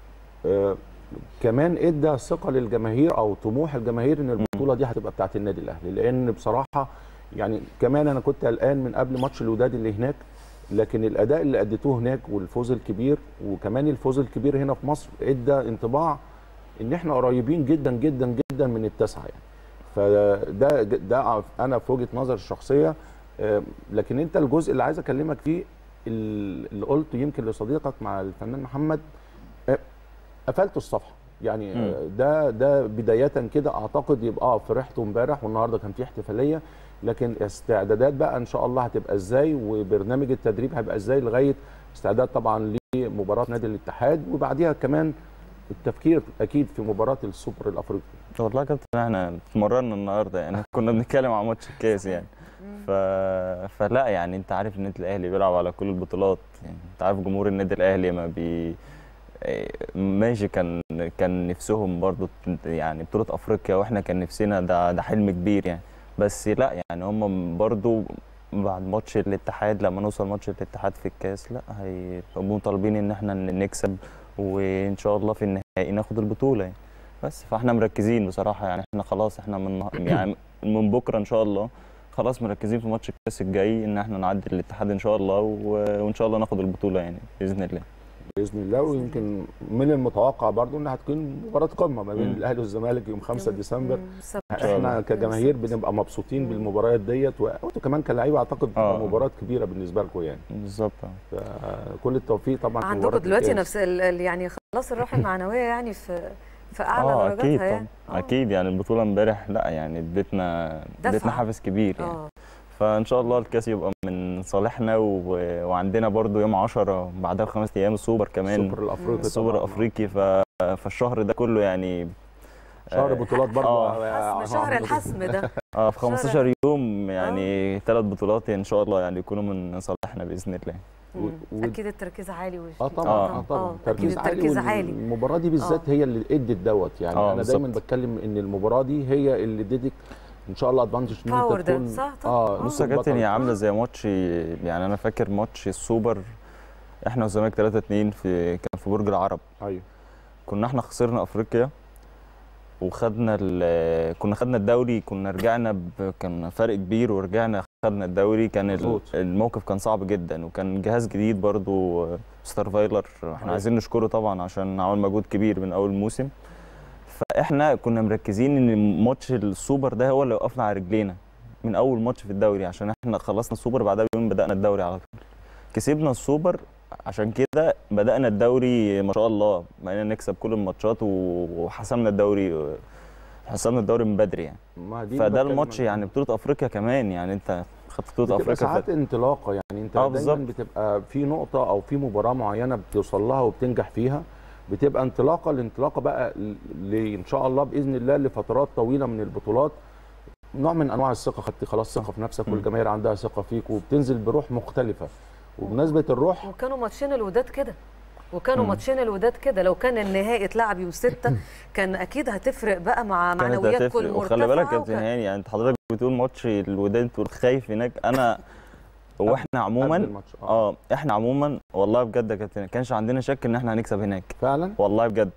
كمان ادى ثقه للجماهير او طموح الجماهير ان البطوله دي هتبقى بتاعت النادي الاهلي، لان بصراحه يعني كمان انا كنت قلقان من قبل ماتش الوداد اللي هناك، لكن الاداء اللي اديتوه هناك والفوز الكبير وكمان الفوز الكبير هنا في مصر ادى انطباع ان احنا قريبين جدا جدا جدا من التاسعه يعني. فده انا في وجهه نظري الشخصيه. لكن انت الجزء اللي عايز اكلمك فيه اللي قلته يمكن لصديقك مع الفنان محمد، قفلتوا الصفحه يعني. ده بدايه كده اعتقد يبقى فرحتوا امبارح والنهارده كان في احتفاليه، لكن استعدادات بقى ان شاء الله هتبقى ازاي، وبرنامج التدريب هيبقى ازاي لغايه استعداد طبعا لمباراه نادي الاتحاد، وبعديها كمان التفكير اكيد في مباراه السوبر الافريقي. والله يا كابتن احنا اتمرنا النهارده، يعني كنا بنتكلم عن ماتش الكاس يعني. فلا يعني انت عارف النادي الاهلي بيلعب على كل البطولات، يعني انت عارف جمهور النادي الاهلي ما ماشي كان نفسهم برضو يعني بطولة افريقيا، واحنا كان نفسنا، ده حلم كبير يعني. بس لا يعني هم برضو بعد ماتش الاتحاد، لما نوصل ماتش الاتحاد في الكاس، لا هيبقوا طالبين ان احنا نكسب، وان شاء الله في النهائي ناخد البطولة يعني. بس فاحنا مركزين بصراحة يعني، احنا خلاص احنا من بكرة ان شاء الله خلاص مركزين في ماتش الكاس الجاي ان احنا نعدي الاتحاد ان شاء الله، وان شاء الله ناخد البطولة يعني باذن الله. باذن الله. ويمكن من المتوقع برضو انها هتكون مباراه قمه ما بين الاهلي والزمالك يوم 5 ديسمبر. احنا كجماهير بنبقى مبسوطين بالمباريات ديت، وانتوا كمان كلاعيبه اعتقد بتبقى مباراه كبيره بالنسبه لكم يعني. بالظبط. كل التوفيق طبعا. عندكم دلوقتي نفس يعني خلاص الروح المعنويه يعني في اعلى درجاتها اكيد يعني. اكيد يعني البطوله امبارح لا يعني ادتنا حافز كبير يعني. فان شاء الله الكاس يبقى من صالحنا، وعندنا برضو يوم 10 بعدها ب5 ايام السوبر كمان، السوبر الافريقي. فالشهر ده كله يعني شهر بطولات برضو. شهر الحسم ده في 15 يوم يعني 3 بطولات ان شاء الله يعني يكونوا من صالحنا باذن الله. اكيد التركيز عالي طبعا تركيز عالي. المباراه دي بالذات هي اللي ادت دوت يعني. انا دايما بتكلم ان المباراه دي هي اللي ادتك ان شاء الله ادفانتج ان انت تكون بص يا كابتن، هي عامله زي ماتش يعني. انا فاكر ماتش السوبر احنا والزمالك 3-2 كان في برج العرب. ايوه كنا احنا خسرنا افريقيا وخدنا كنا خدنا الدوري، كنا رجعنا كان فرق كبير ورجعنا خدنا الدوري. كان الموقف كان صعب جدا، وكان جهاز جديد برضو ستار فايلر، احنا عايزين نشكره طبعا عشان عمل مجهود كبير من اول موسم. فاحنا كنا مركزين ان ماتش السوبر ده هو اللي وقفنا على رجلينا من اول ماتش في الدوري، عشان احنا خلصنا السوبر بعدها بيوم بدانا الدوري على طول. كسبنا السوبر، عشان كده بدانا الدوري ما شاء الله، بقينا نكسب كل الماتشات وحسمنا الدوري من بدري يعني. فده الماتش يعني بطوله افريقيا كمان يعني. انت خدت بطوله افريقيا ساعات انطلاقه يعني. انت دايما بتبقى في نقطه او في مباراه معينه بتوصل لها وبتنجح فيها، بتبقى الانطلاقه بقى ان شاء الله باذن الله لفترات طويله من البطولات. نوع من انواع الثقه، خدت خلاص ثقه في نفسك والجماهير عندها ثقه فيك، وبتنزل بروح مختلفه. وبمناسبه الروح، وكانوا ماتشين الوداد كده لو كان النهائي اتلعب يوم 6 كان اكيد هتفرق بقى مع معنويات كل مرتفعه. وخلي بالك يا كابتن هاني، يعني انت حضرتك بتقول ماتش الوداد تقول خايف هناك. انا واحنا عموما احنا عموما والله بجد يا كابتن، ما كانش عندنا شك ان احنا هنكسب هناك فعلا والله بجد.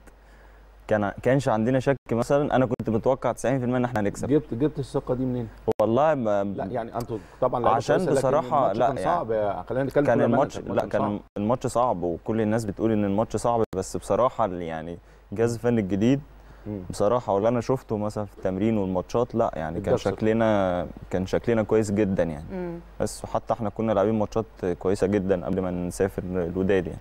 كانش عندنا شك. مثلا انا كنت متوقع 90% ان احنا هنكسب. جبت الثقه دي منين؟ والله لا يعني انتوا طبعا عشان بصراحه لا كان صعب يعني. خلينا نتكلم كان الماتش كان الماتش صعب، وكل الناس بتقول ان الماتش صعب، بس بصراحه يعني الجهاز الفني الجديد بصراحه واللي انا شفته مثلا في التمرين والماتشات، لا يعني كان شكلنا كويس جدا يعني. بس وحتى احنا كنا لاعبين ماتشات كويسه جدا قبل ما نسافر الوداد يعني.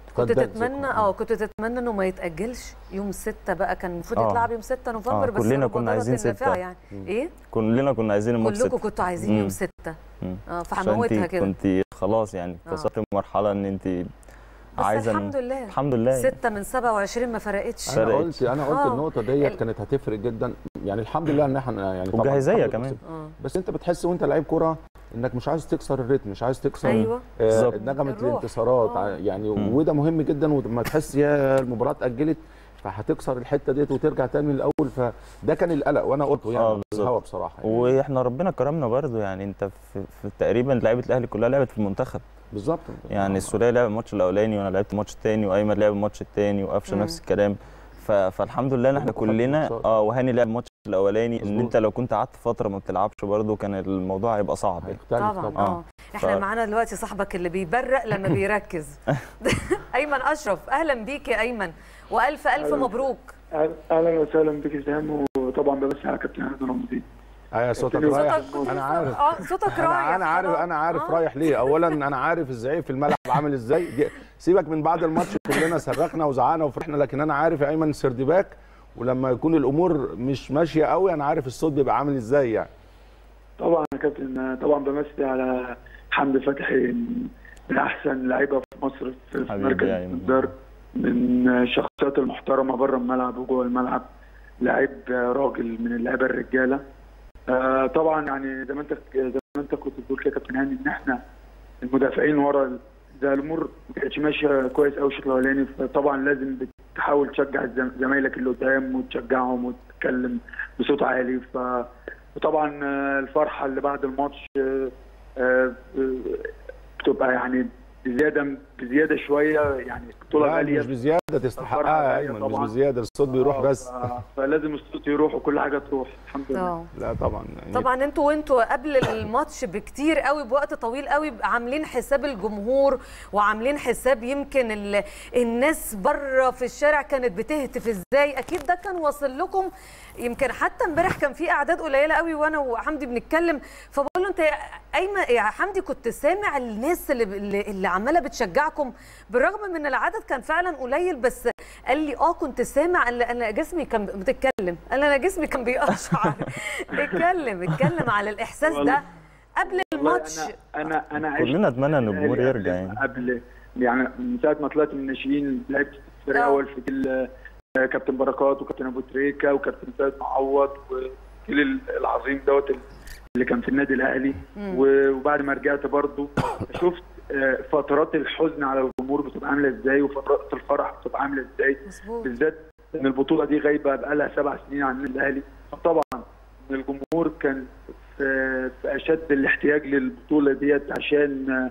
كنت تتمنى انه ما يتاجلش يوم 6 بقى، كان المفروض يتلعب يوم 6 نوفمبر. بس كلنا كنا عايزين 6 يعني. ايه كلنا كنا عايزين الماتش 6. كلكم كنتوا عايزين يوم 6 فحموتها كده. كنت خلاص يعني وصلت لمرحله ان انت عايزه. الحمد لله 6 من 27 ما فرقتش. انا قلت النقطه ديت كانت هتفرق جدا يعني. الحمد لله ان احنا يعني طبعا وجاهزيه كمان. بس انت بتحس وانت لعيب كوره انك مش عايز تكسر الريتم، مش عايز تكسر نغمه الانتصارات يعني. وده مهم جدا. ولما تحس يا المباراه اتاجلت فهتكسر الحته ديت وترجع تاني من الاول، فده كان القلق وانا قلته يعني بالهوا بصراحه يعني. واحنا ربنا كرمنا برضو يعني. انت في تقريبا لعيبه الاهلي كلها لعبت في المنتخب بالظبط يعني. السوليه لعب الماتش الاولاني وانا لعبت الماتش الثاني، وايمن لعب الماتش الثاني، وقفشه نفس الكلام. فالحمد لله ان احنا كلنا وهاني لعب الماتش الاولاني. ان انت لو كنت قعدت فتره ما بتلعبش برضو كان الموضوع هيبقى صعب يعني. طبعا احنا معانا دلوقتي صاحبك اللي بيبرق لما بيركز ايمن اشرف. اهلا بيك يا ايمن، والف مبروك. اهلا وسهلا بك يا سهام، وطبعا بمسي على كابتن هاني رمزي. صوتك رايح. انا عارف صوتك رايح. انا عارف رايح ليه. اولا انا عارف الزعيق في الملعب عامل ازاي. سيبك من بعد الماتش كلنا صرخنا وزعقنا وفرحنا، لكن انا عارف يا ايمن سردباك، ولما يكون الامور مش ماشيه قوي انا عارف الصوت بيبقى عامل ازاي يعني. طبعا يا كابتن، طبعا بمسي على حمدي فتحي من احسن لعيبه في مصر في مركز الدار، من الشخصيات المحترمه بره الملعب وجوه الملعب، لعيب راجل من اللعيبه الرجاله. طبعا يعني زي ما انت كنت بتقول كده يا كابتن هاني، ان احنا المدافعين ورا ده الامور ما كانتش ماشيه كويس قوي الشوط الاولاني، فطبعا لازم تحاول تشجع زمايلك اللي قدام وتشجعهم وتتكلم بصوت عالي. وطبعا الفرحه اللي بعد الماتش بتبقى يعني بزياده شويه، يعني بطوله غاليه مش بزياده تستحقها يا ايمن، مش بزياده، الصوت بيروح بس فلازم الصوت يروح وكل حاجه تروح الحمد لله. لا طبعا يعني طبعا انتوا قبل الماتش بكتير قوي، بوقت طويل قوي، عاملين حساب الجمهور وعاملين حساب يمكن الناس بره في الشارع كانت بتهتف ازاي، اكيد ده كان واصل لكم. يمكن حتى امبارح كان في اعداد قليله قوي وانا وحمدي بنتكلم، فبقول له انت يا حمدي كنت سامع الناس اللي عماله بتشجعكم بالرغم من العدد كان فعلا قليل، بس قال لي كنت سامع، انا جسمي كان بتتكلم، انا جسمي كان بيقشعر. اتكلم على الاحساس ده قبل الماتش. انا كلنا اتمنى ان الجمهور يرجع يعني قبل، يعني من ساعه ما طلعت من الناشئين لعبت في الفريق الاول في جيل كابتن بركات وكابتن ابو تريكه وكابتن سيد معوض والجيل العظيم دوت اللي كان في النادي الاهلي. وبعد ما رجعت برضه شفت فترات الحزن على الجمهور بتبقى عامله ازاي وفترات الفرح بتبقى عامله ازاي، بالذات ان البطوله دي غايبه بقالها 7 سنين عن النادي الاهلي. طبعا الجمهور كان في اشد الاحتياج للبطوله ديت عشان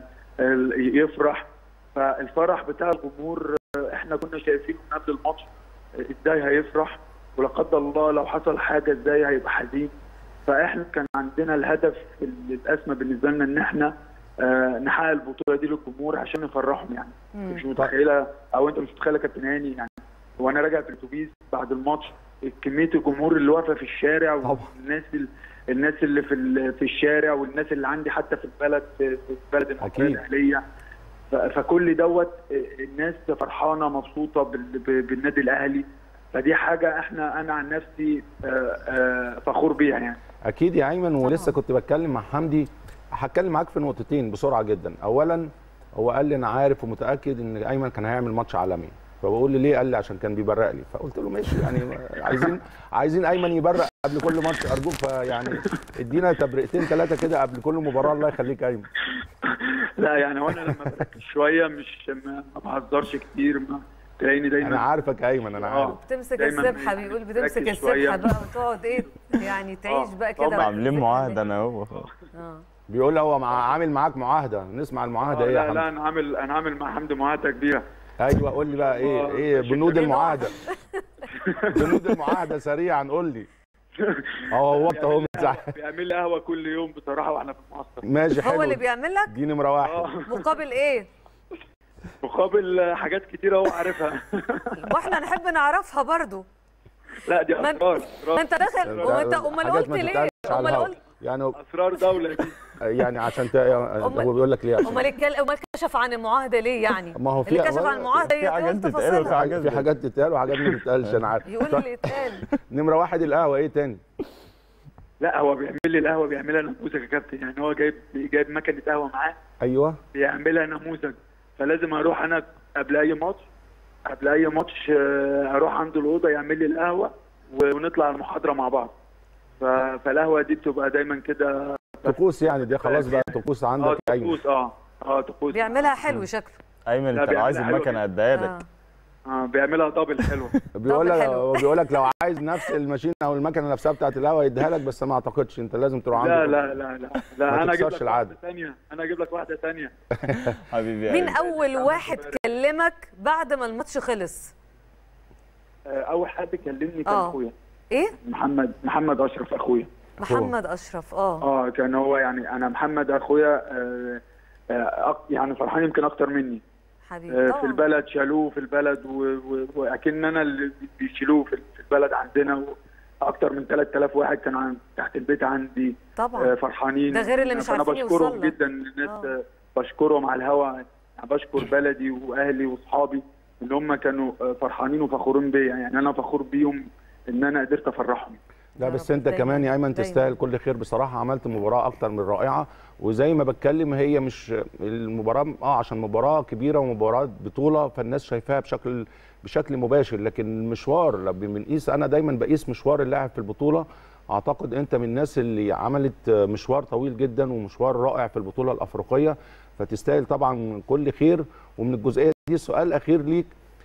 يفرح. فالفرح بتاع الجمهور احنا كنا شايفينه من قبل الماتش ازاي هيفرح، ولا قدر الله لو حصل حاجه ازاي هيبقى حزين. فاحنا كان عندنا الهدف الاسمى بالنسبه لنا ان احنا نحقق البطوله دي للجمهور عشان نفرحهم. يعني مش متخيله، او انت مش متخيله كابتن هاني، يعني وانا راجع في الاتوبيس بعد الماتش كميه الجمهور اللي واقفه في الشارع والناس اللي في الشارع والناس اللي عندي حتى في البلد، في البلد الاهليه. فكل دوت الناس فرحانه مبسوطه بالنادي الاهلي. فدي حاجه انا عن نفسي فخور بيها يعني. اكيد يا ايمن. ولسه كنت بتكلم مع حمدي، هتكلم معاك في نقطتين بسرعه جدا. اولا هو قال لي انا عارف ومتاكد ان ايمن كان هيعمل ماتش عالمي، فبقول لي ليه؟ قال لي عشان كان بيبرق لي. فقلت له ماشي، يعني عايزين ايمن يبرق قبل كل ماتش ارجوك، فيعني ادينا تبرئتين 3 كده قبل كل مباراه. الله يخليك يا ايمن. لا يعني وانا لما بركز شويه مش ما بهزرش كتير، ما تلاقيني دايما. انا عارفك يا ايمن، انا عارف. بتمسك السبحه، بيقول بتمسك السبحه بقى وتقعد يعني تعيش بقى كده. عاملين معاهده انا هو. بيقول هو عامل معاك معاهده، نسمع المعاهده ايه يا حمدي؟ لا انا عامل مع حمدي معاهده كبيره. ايوه قول لي بقى ايه بنود المعاهده؟ بنود المعاهده سريعا قول لي. هو وقت اهو بيعمل لي قهوه كل يوم بصراحه واحنا في المعسكر. ماشي حلو. هو اللي بيعمل لك؟ دي نمره 1. مقابل ايه؟ مقابل حاجات كتيره هو عارفها. واحنا نحب نعرفها برضو. لا دي اسرار. ما انت داخل وانت امال قلت ليه؟ امال قلت يعني اسرار دوله دي. يعني عشان هو بيقول لك ليه؟ امال كشف عن المعاهده ليه يعني؟ ما هو اللي كشف عن المعاهده في حاجات تتقال في حاجات تتقال وحاجات ما تتقالش. انا عارف. يقول اللي اتقال. نمره 1 القهوه، ايه تاني؟ لا هو بيعمل لي القهوه، بيعملها نموذج يا كابتن. يعني هو جايب مكنه قهوه معاه. ايوه بيعملها نموذج. فلازم اروح انا قبل اي ماتش اروح عنده الاوضه يعمل لي القهوه ونطلع المحاضره مع بعض. فالقهوه دي بتبقى دايما كده طقوس، يعني دي خلاص بقى طقوس عندك. طقوس. طقوس بيعملها حلو شكله. ايمن انت لو عايز المكنه اديها لك. بيعملها دبل حلو. بيقول لك لو عايز نفس الماشين او المكنه نفسها بتاعت القهوه يديها لك، بس ما اعتقدش انت لازم تروح عنده. لا انا اجيب لك واحده ثانيه. حبيبي. مين اول واحد كلمك بعد ما الماتش خلص؟ اول حد كلمني كان اخويا. ايه؟ محمد اشرف اخويا. محمد اشرف. كان هو يعني انا محمد اخويا يعني فرحان يمكن اكتر مني. حبيبي في البلد شالوه في البلد واكن انا اللي بيشيلوه في البلد عندنا. اكتر من 3000 واحد كانوا تحت البيت عندي طبعا فرحانين. ده غير اللي مش عارفين يوصلوا. انا بشكرهم جدا الناس. بشكرهم على الهوا. يعني بشكر بلدي واهلي واصحابي ان هم كانوا فرحانين وفخورين بيا. يعني انا فخور بيهم ان انا قدرت افرحهم. لا بس انت كمان يا ايمن تستاهل كل خير بصراحه. عملت مباراه اكتر من رائعه، وزي ما بتكلم هي مش المباراه عشان مباراه كبيره ومباراه بطوله فالناس شايفاها بشكل مباشر، لكن المشوار بنقيس. انا دايما بقيس مشوار اللاعب في البطوله. اعتقد انت من الناس اللي عملت مشوار طويل جدا ومشوار رائع في البطوله الافريقيه، فتستاهل طبعا كل خير. ومن الجزئيه دي سؤال اخير ليك،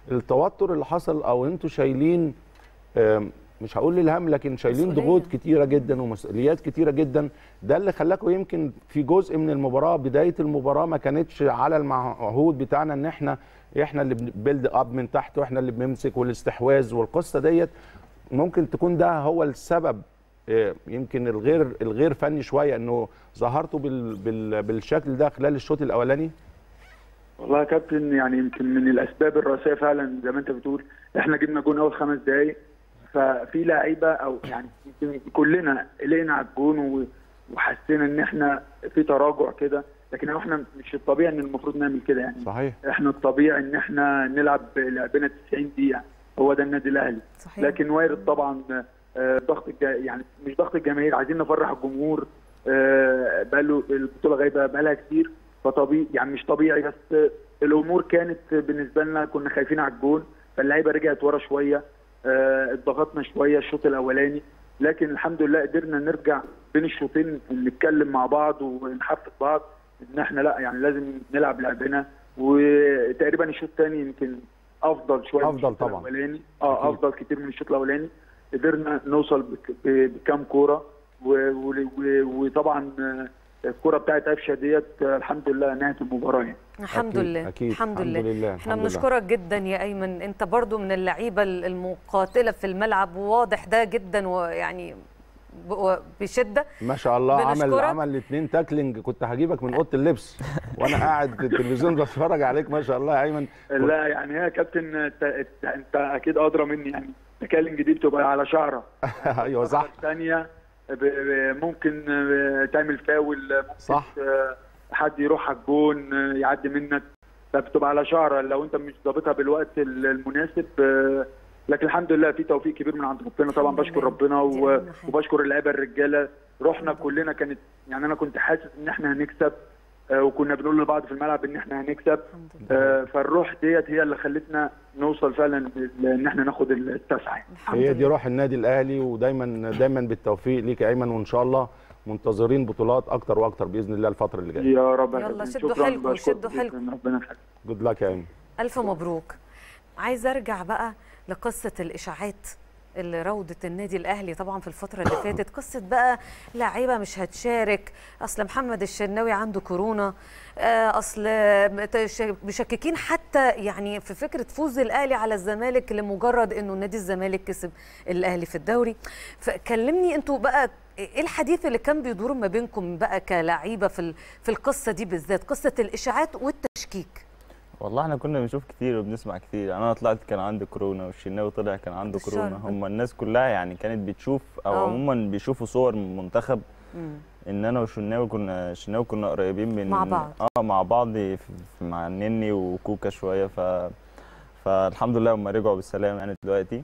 التوتر اللي حصل او انتوا شايلين مش هقول الهم، لكن شايلين مسؤولية. ضغوط كتيره جدا ومسؤوليات كتيره جدا، ده اللي خلاكم يمكن في جزء من المباراه بدايه المباراه ما كانتش على المعهود بتاعنا ان احنا اللي بنبيلد اب من تحت واحنا اللي بنمسك والاستحواذ والقصه ديت. ممكن تكون ده هو السبب يمكن الغير فني شويه انه ظهرتوا بالشكل ده خلال الشوط الاولاني. والله يا كابتن يعني يمكن من الاسباب الرئيسيه فعلا زي ما انت بتقول، احنا جبنا جون اول 5 دقائق، ففي لعيبه او يعني كلنا قلقنا على الجون وحسينا ان احنا في تراجع كده، لكن احنا مش الطبيعي ان المفروض نعمل كده يعني. صحيح. احنا الطبيعي ان احنا نلعب لعبنا 90 دقيقه، هو ده النادي الاهلي. صحيح. لكن وارد طبعا ضغط يعني مش ضغط الجماهير، عايزين نفرح الجمهور، بقاله البطوله غايبه بقالها كتير، فطبيعي يعني مش طبيعي، بس الامور كانت بالنسبه لنا كنا خايفين على الجون، فاللعيبه رجعت ورا شويه، اتضغطنا شويه الشوط الاولاني، لكن الحمد لله قدرنا نرجع بين الشوطين نتكلم مع بعض ونحفز بعض ان احنا لا يعني لازم نلعب لعبنا. وتقريبا الشوط الثاني يمكن افضل شويه من الشوط طبعا الاولاني، افضل كتير من الشوط الاولاني، قدرنا نوصل بكام كوره، وطبعا الكوره بتاعت قفشه ديت الحمد لله نهت المباراه يعني. الحمد لله. أكيد. الحمد لله. احنا بنشكرك جدا يا ايمن، انت برضو من اللعيبه المقاتله في الملعب، وواضح ده جدا ويعني بشده ما شاء الله. عمل 2 تاكلينج، كنت هجيبك من اوضه اللبس وانا قاعد في التلفزيون بتفرج عليك. ما شاء الله يا ايمن. لا يعني يا كابتن انت اكيد ادرى مني، يعني التاكلينج دي بتبقى على شعره. ايوه صح. الثانيه ممكن تعمل فاول، صح، حد يروح على الجون يعدي منك، فبتبقى على شعره لو انت مش ظابطها بالوقت المناسب. لكن الحمد لله في توفيق كبير من عند ربنا، طبعا بشكر ربنا وبشكر اللعيبه الرجاله. روحنا كلنا كانت يعني انا كنت حاسس ان احنا هنكسب، وكنا بنقول لبعض في الملعب ان احنا هنكسب، فالروح ديت هي اللي خلتنا نوصل فعلا ان احنا ناخد التاسعه. هي دي روح النادي الاهلي، ودايما بالتوفيق ليك يا ايمن، وان شاء الله منتظرين بطولات اكتر واكتر باذن الله الفتره اللي جايه. يا رب. يلا شدوا حيلكم شدوا حيلكم. ربنا يخليك. جود لك يا ايمن. الف مبروك. عايز ارجع بقى لقصه الاشاعات اللي راودت النادي الاهلي طبعا في الفتره اللي فاتت، قصه بقى لاعيبه مش هتشارك، اصل محمد الشناوي عنده كورونا، اصل مشككين حتى يعني في فكره فوز الاهلي على الزمالك لمجرد انه نادي الزمالك كسب الاهلي في الدوري. فكلمني انتوا بقى ايه الحديث اللي كان بيدور ما بينكم بقى كلاعيبه في القصه دي بالذات، قصه الاشاعات والتشكيك؟ والله احنا كنا بنشوف كتير وبنسمع كتير. انا طلعت كان عندي كورونا، والشناوي طلع كان عنده كورونا، هم الناس كلها يعني كانت بتشوف او عموما بيشوفوا صور من المنتخب ان انا والشناوي كنا قريبين من مع بعض مع بعض مع النني وكوكا شويه. فالحمد لله هم رجعوا بالسلامه يعني دلوقتي،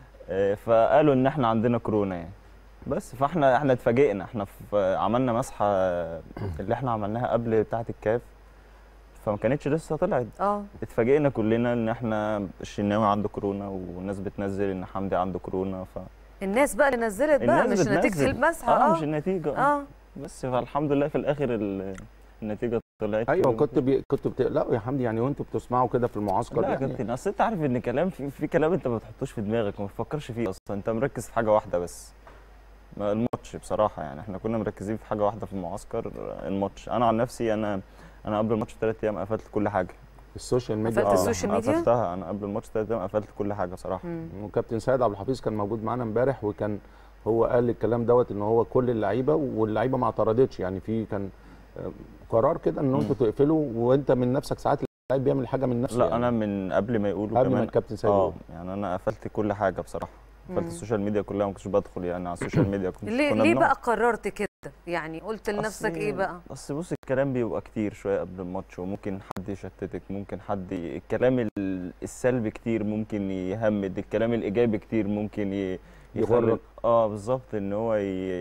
فقالوا ان احنا عندنا كورونا يعني. بس فاحنا اتفاجئنا، احنا عملنا مسحه اللي احنا عملناها قبل بتاعه الكاف، فما كانتش لسه طلعت. اتفاجئنا كلنا ان احنا الشناوي عنده كورونا، والناس بتنزل ان حمدي عنده كورونا. الناس بقى اللي نزلت بقى مش نتيجه المسحه. مش النتيجه. بس فالحمد لله في الاخر النتيجه طلعت. ايوه كنتوا بتقلقوا يا حمدي يعني وانتوا بتسمعوا كده في المعسكر؟ لا يا كابتن، اصل انت عارف ان كلام في كلام انت ما بتحطوش في دماغك وما بتفكرش فيه اصلا، انت مركز في حاجه واحده بس، الماتش. بصراحه يعني احنا كنا مركزين في حاجه واحده في المعسكر، الماتش. انا عن نفسي انا قبل الماتش ب3 ايام قفلت كل حاجه. السوشيال ميديا قفلت السوشيال ميديا؟ قفلتها انا قبل الماتش ب3 ايام، قفلت كل حاجه بصراحه. وكابتن سيد عبد الحفيظ كان موجود معانا امبارح، وكان هو قال الكلام دوت ان هو كل اللعيبه، واللعيبه ما اعترضتش يعني، في كان قرار كده ان انتوا تقفلوا، وانت من نفسك ساعات اللعيب بيعمل حاجه من نفسه. لا يعني انا من قبل ما يقولوا قبل ما الكابتن سيد يعني انا قفلت كل حاجه بصراحه، قفلت السوشيال ميديا كلها، ما كنتش بدخل يعني على السوشيال ميديا. ليه بقى قررت كده؟ يعني قلت لنفسك ايه بقى؟ بس بص، الكلام بيبقى كتير شويه قبل الماتش، وممكن حد يشتتك، ممكن حد الكلام السلبي كتير ممكن يهمد، الكلام الايجابي كتير ممكن يخليك بالظبط ان هو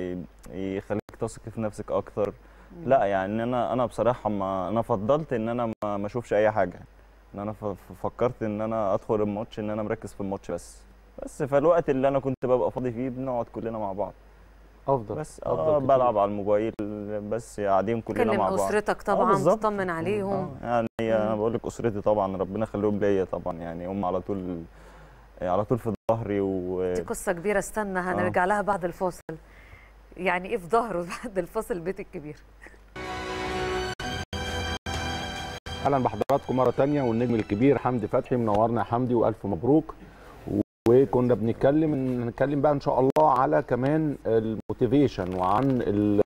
يخليك تثق في نفسك اكتر. لا يعني انا بصراحه انا فضلت ان انا ما اشوفش اي حاجه، ان انا فكرت ان انا ادخل الماتش ان انا مركز في الماتش بس. فالوقت اللي انا كنت ببقى فاضي فيه بنقعد كلنا مع بعض. افضل بس أفضل بلعب على الموبايل بس، قاعدين كلنا مع بعض. كلم اسرتك طبعا تطمن عليهم. يعني انا بقول لك اسرتي طبعا ربنا يخليهم ليا طبعا، يعني هم على طول في ظهري دي قصه كبيره، استنى هنرجع لها بعد الفاصل. يعني ايه في ظهره بعد الفاصل البيت الكبير؟ اهلا بحضراتكم مره ثانيه، والنجم الكبير حمدي فتحي منورنا يا حمدي والف مبروك. وكنا بنتكلم بقى ان شاء الله على كمان الموتيفيشن وعن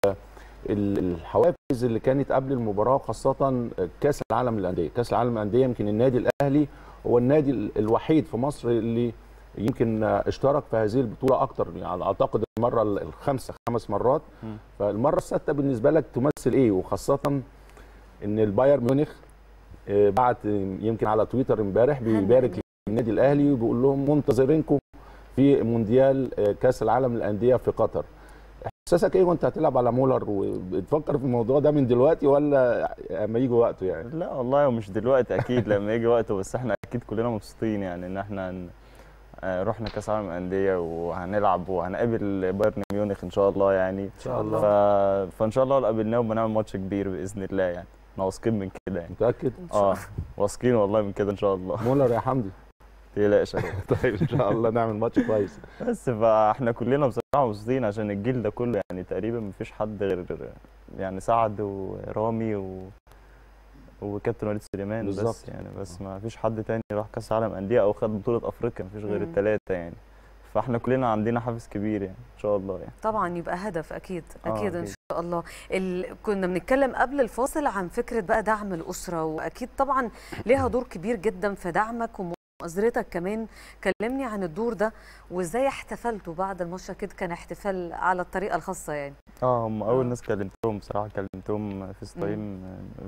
الحوافز اللي كانت قبل المباراه، خاصه كاس العالم للانديه. كاس العالم للانديه يمكن النادي الاهلي هو النادي الوحيد في مصر اللي يمكن اشترك في هذه البطوله اكتر، يعني اعتقد المره الخامسه 5 مرات. فالمره السادسه بالنسبه لك تمثل ايه؟ وخاصه ان البايرن ميونخ بعت يمكن على تويتر امبارح بيبارك للنادي الاهلي وبيقول لهم منتظرينكم في مونديال كاس العالم للانديه في قطر. احساسك ايه وانت هتلعب على مولر؟ وبتفكر في الموضوع ده من دلوقتي ولا اما يجي وقته يعني؟ لا والله مش دلوقتي، اكيد لما يجي وقته، بس احنا اكيد كلنا مبسوطين يعني ان احنا رحنا كاس العالم للانديه وهنلعب وهنقابل بايرن ميونخ ان شاء الله يعني. ان شاء الله. فان شاء الله لو قابلناهم بنعمل ماتش كبير باذن الله يعني. احنا واثقين من كده يعني. متاكد؟ واثقين والله من كده ان شاء الله. مولر يا حمدي تقلقش. طيب ان شاء الله نعمل ماتش كويس. بس فاحنا كلنا بصراحه مبسوطين عشان الجيل ده كله، يعني تقريبا مفيش حد غير يعني سعد ورامي وكابتن وليد سليمان بالزبط. بس يعني، بس ما فيش حد تاني راح كاس عالم انديه او خد بطوله افريقيا، مفيش غير الثلاثه يعني. فاحنا كلنا عندنا حافز كبير يعني ان شاء الله يعني. طبعا يبقى هدف اكيد ان شاء الله. كنا بنتكلم قبل الفاصل عن فكره بقى دعم الاسره، واكيد طبعا ليها دور كبير جدا في دعمك ومؤازرتك كمان. كلمني عن الدور ده وازاي احتفلتوا بعد الماتش. اكيد كان احتفال على الطريقه الخاصه يعني. هم اول ناس كلمتهم بصراحه، كلمتهم في ستايم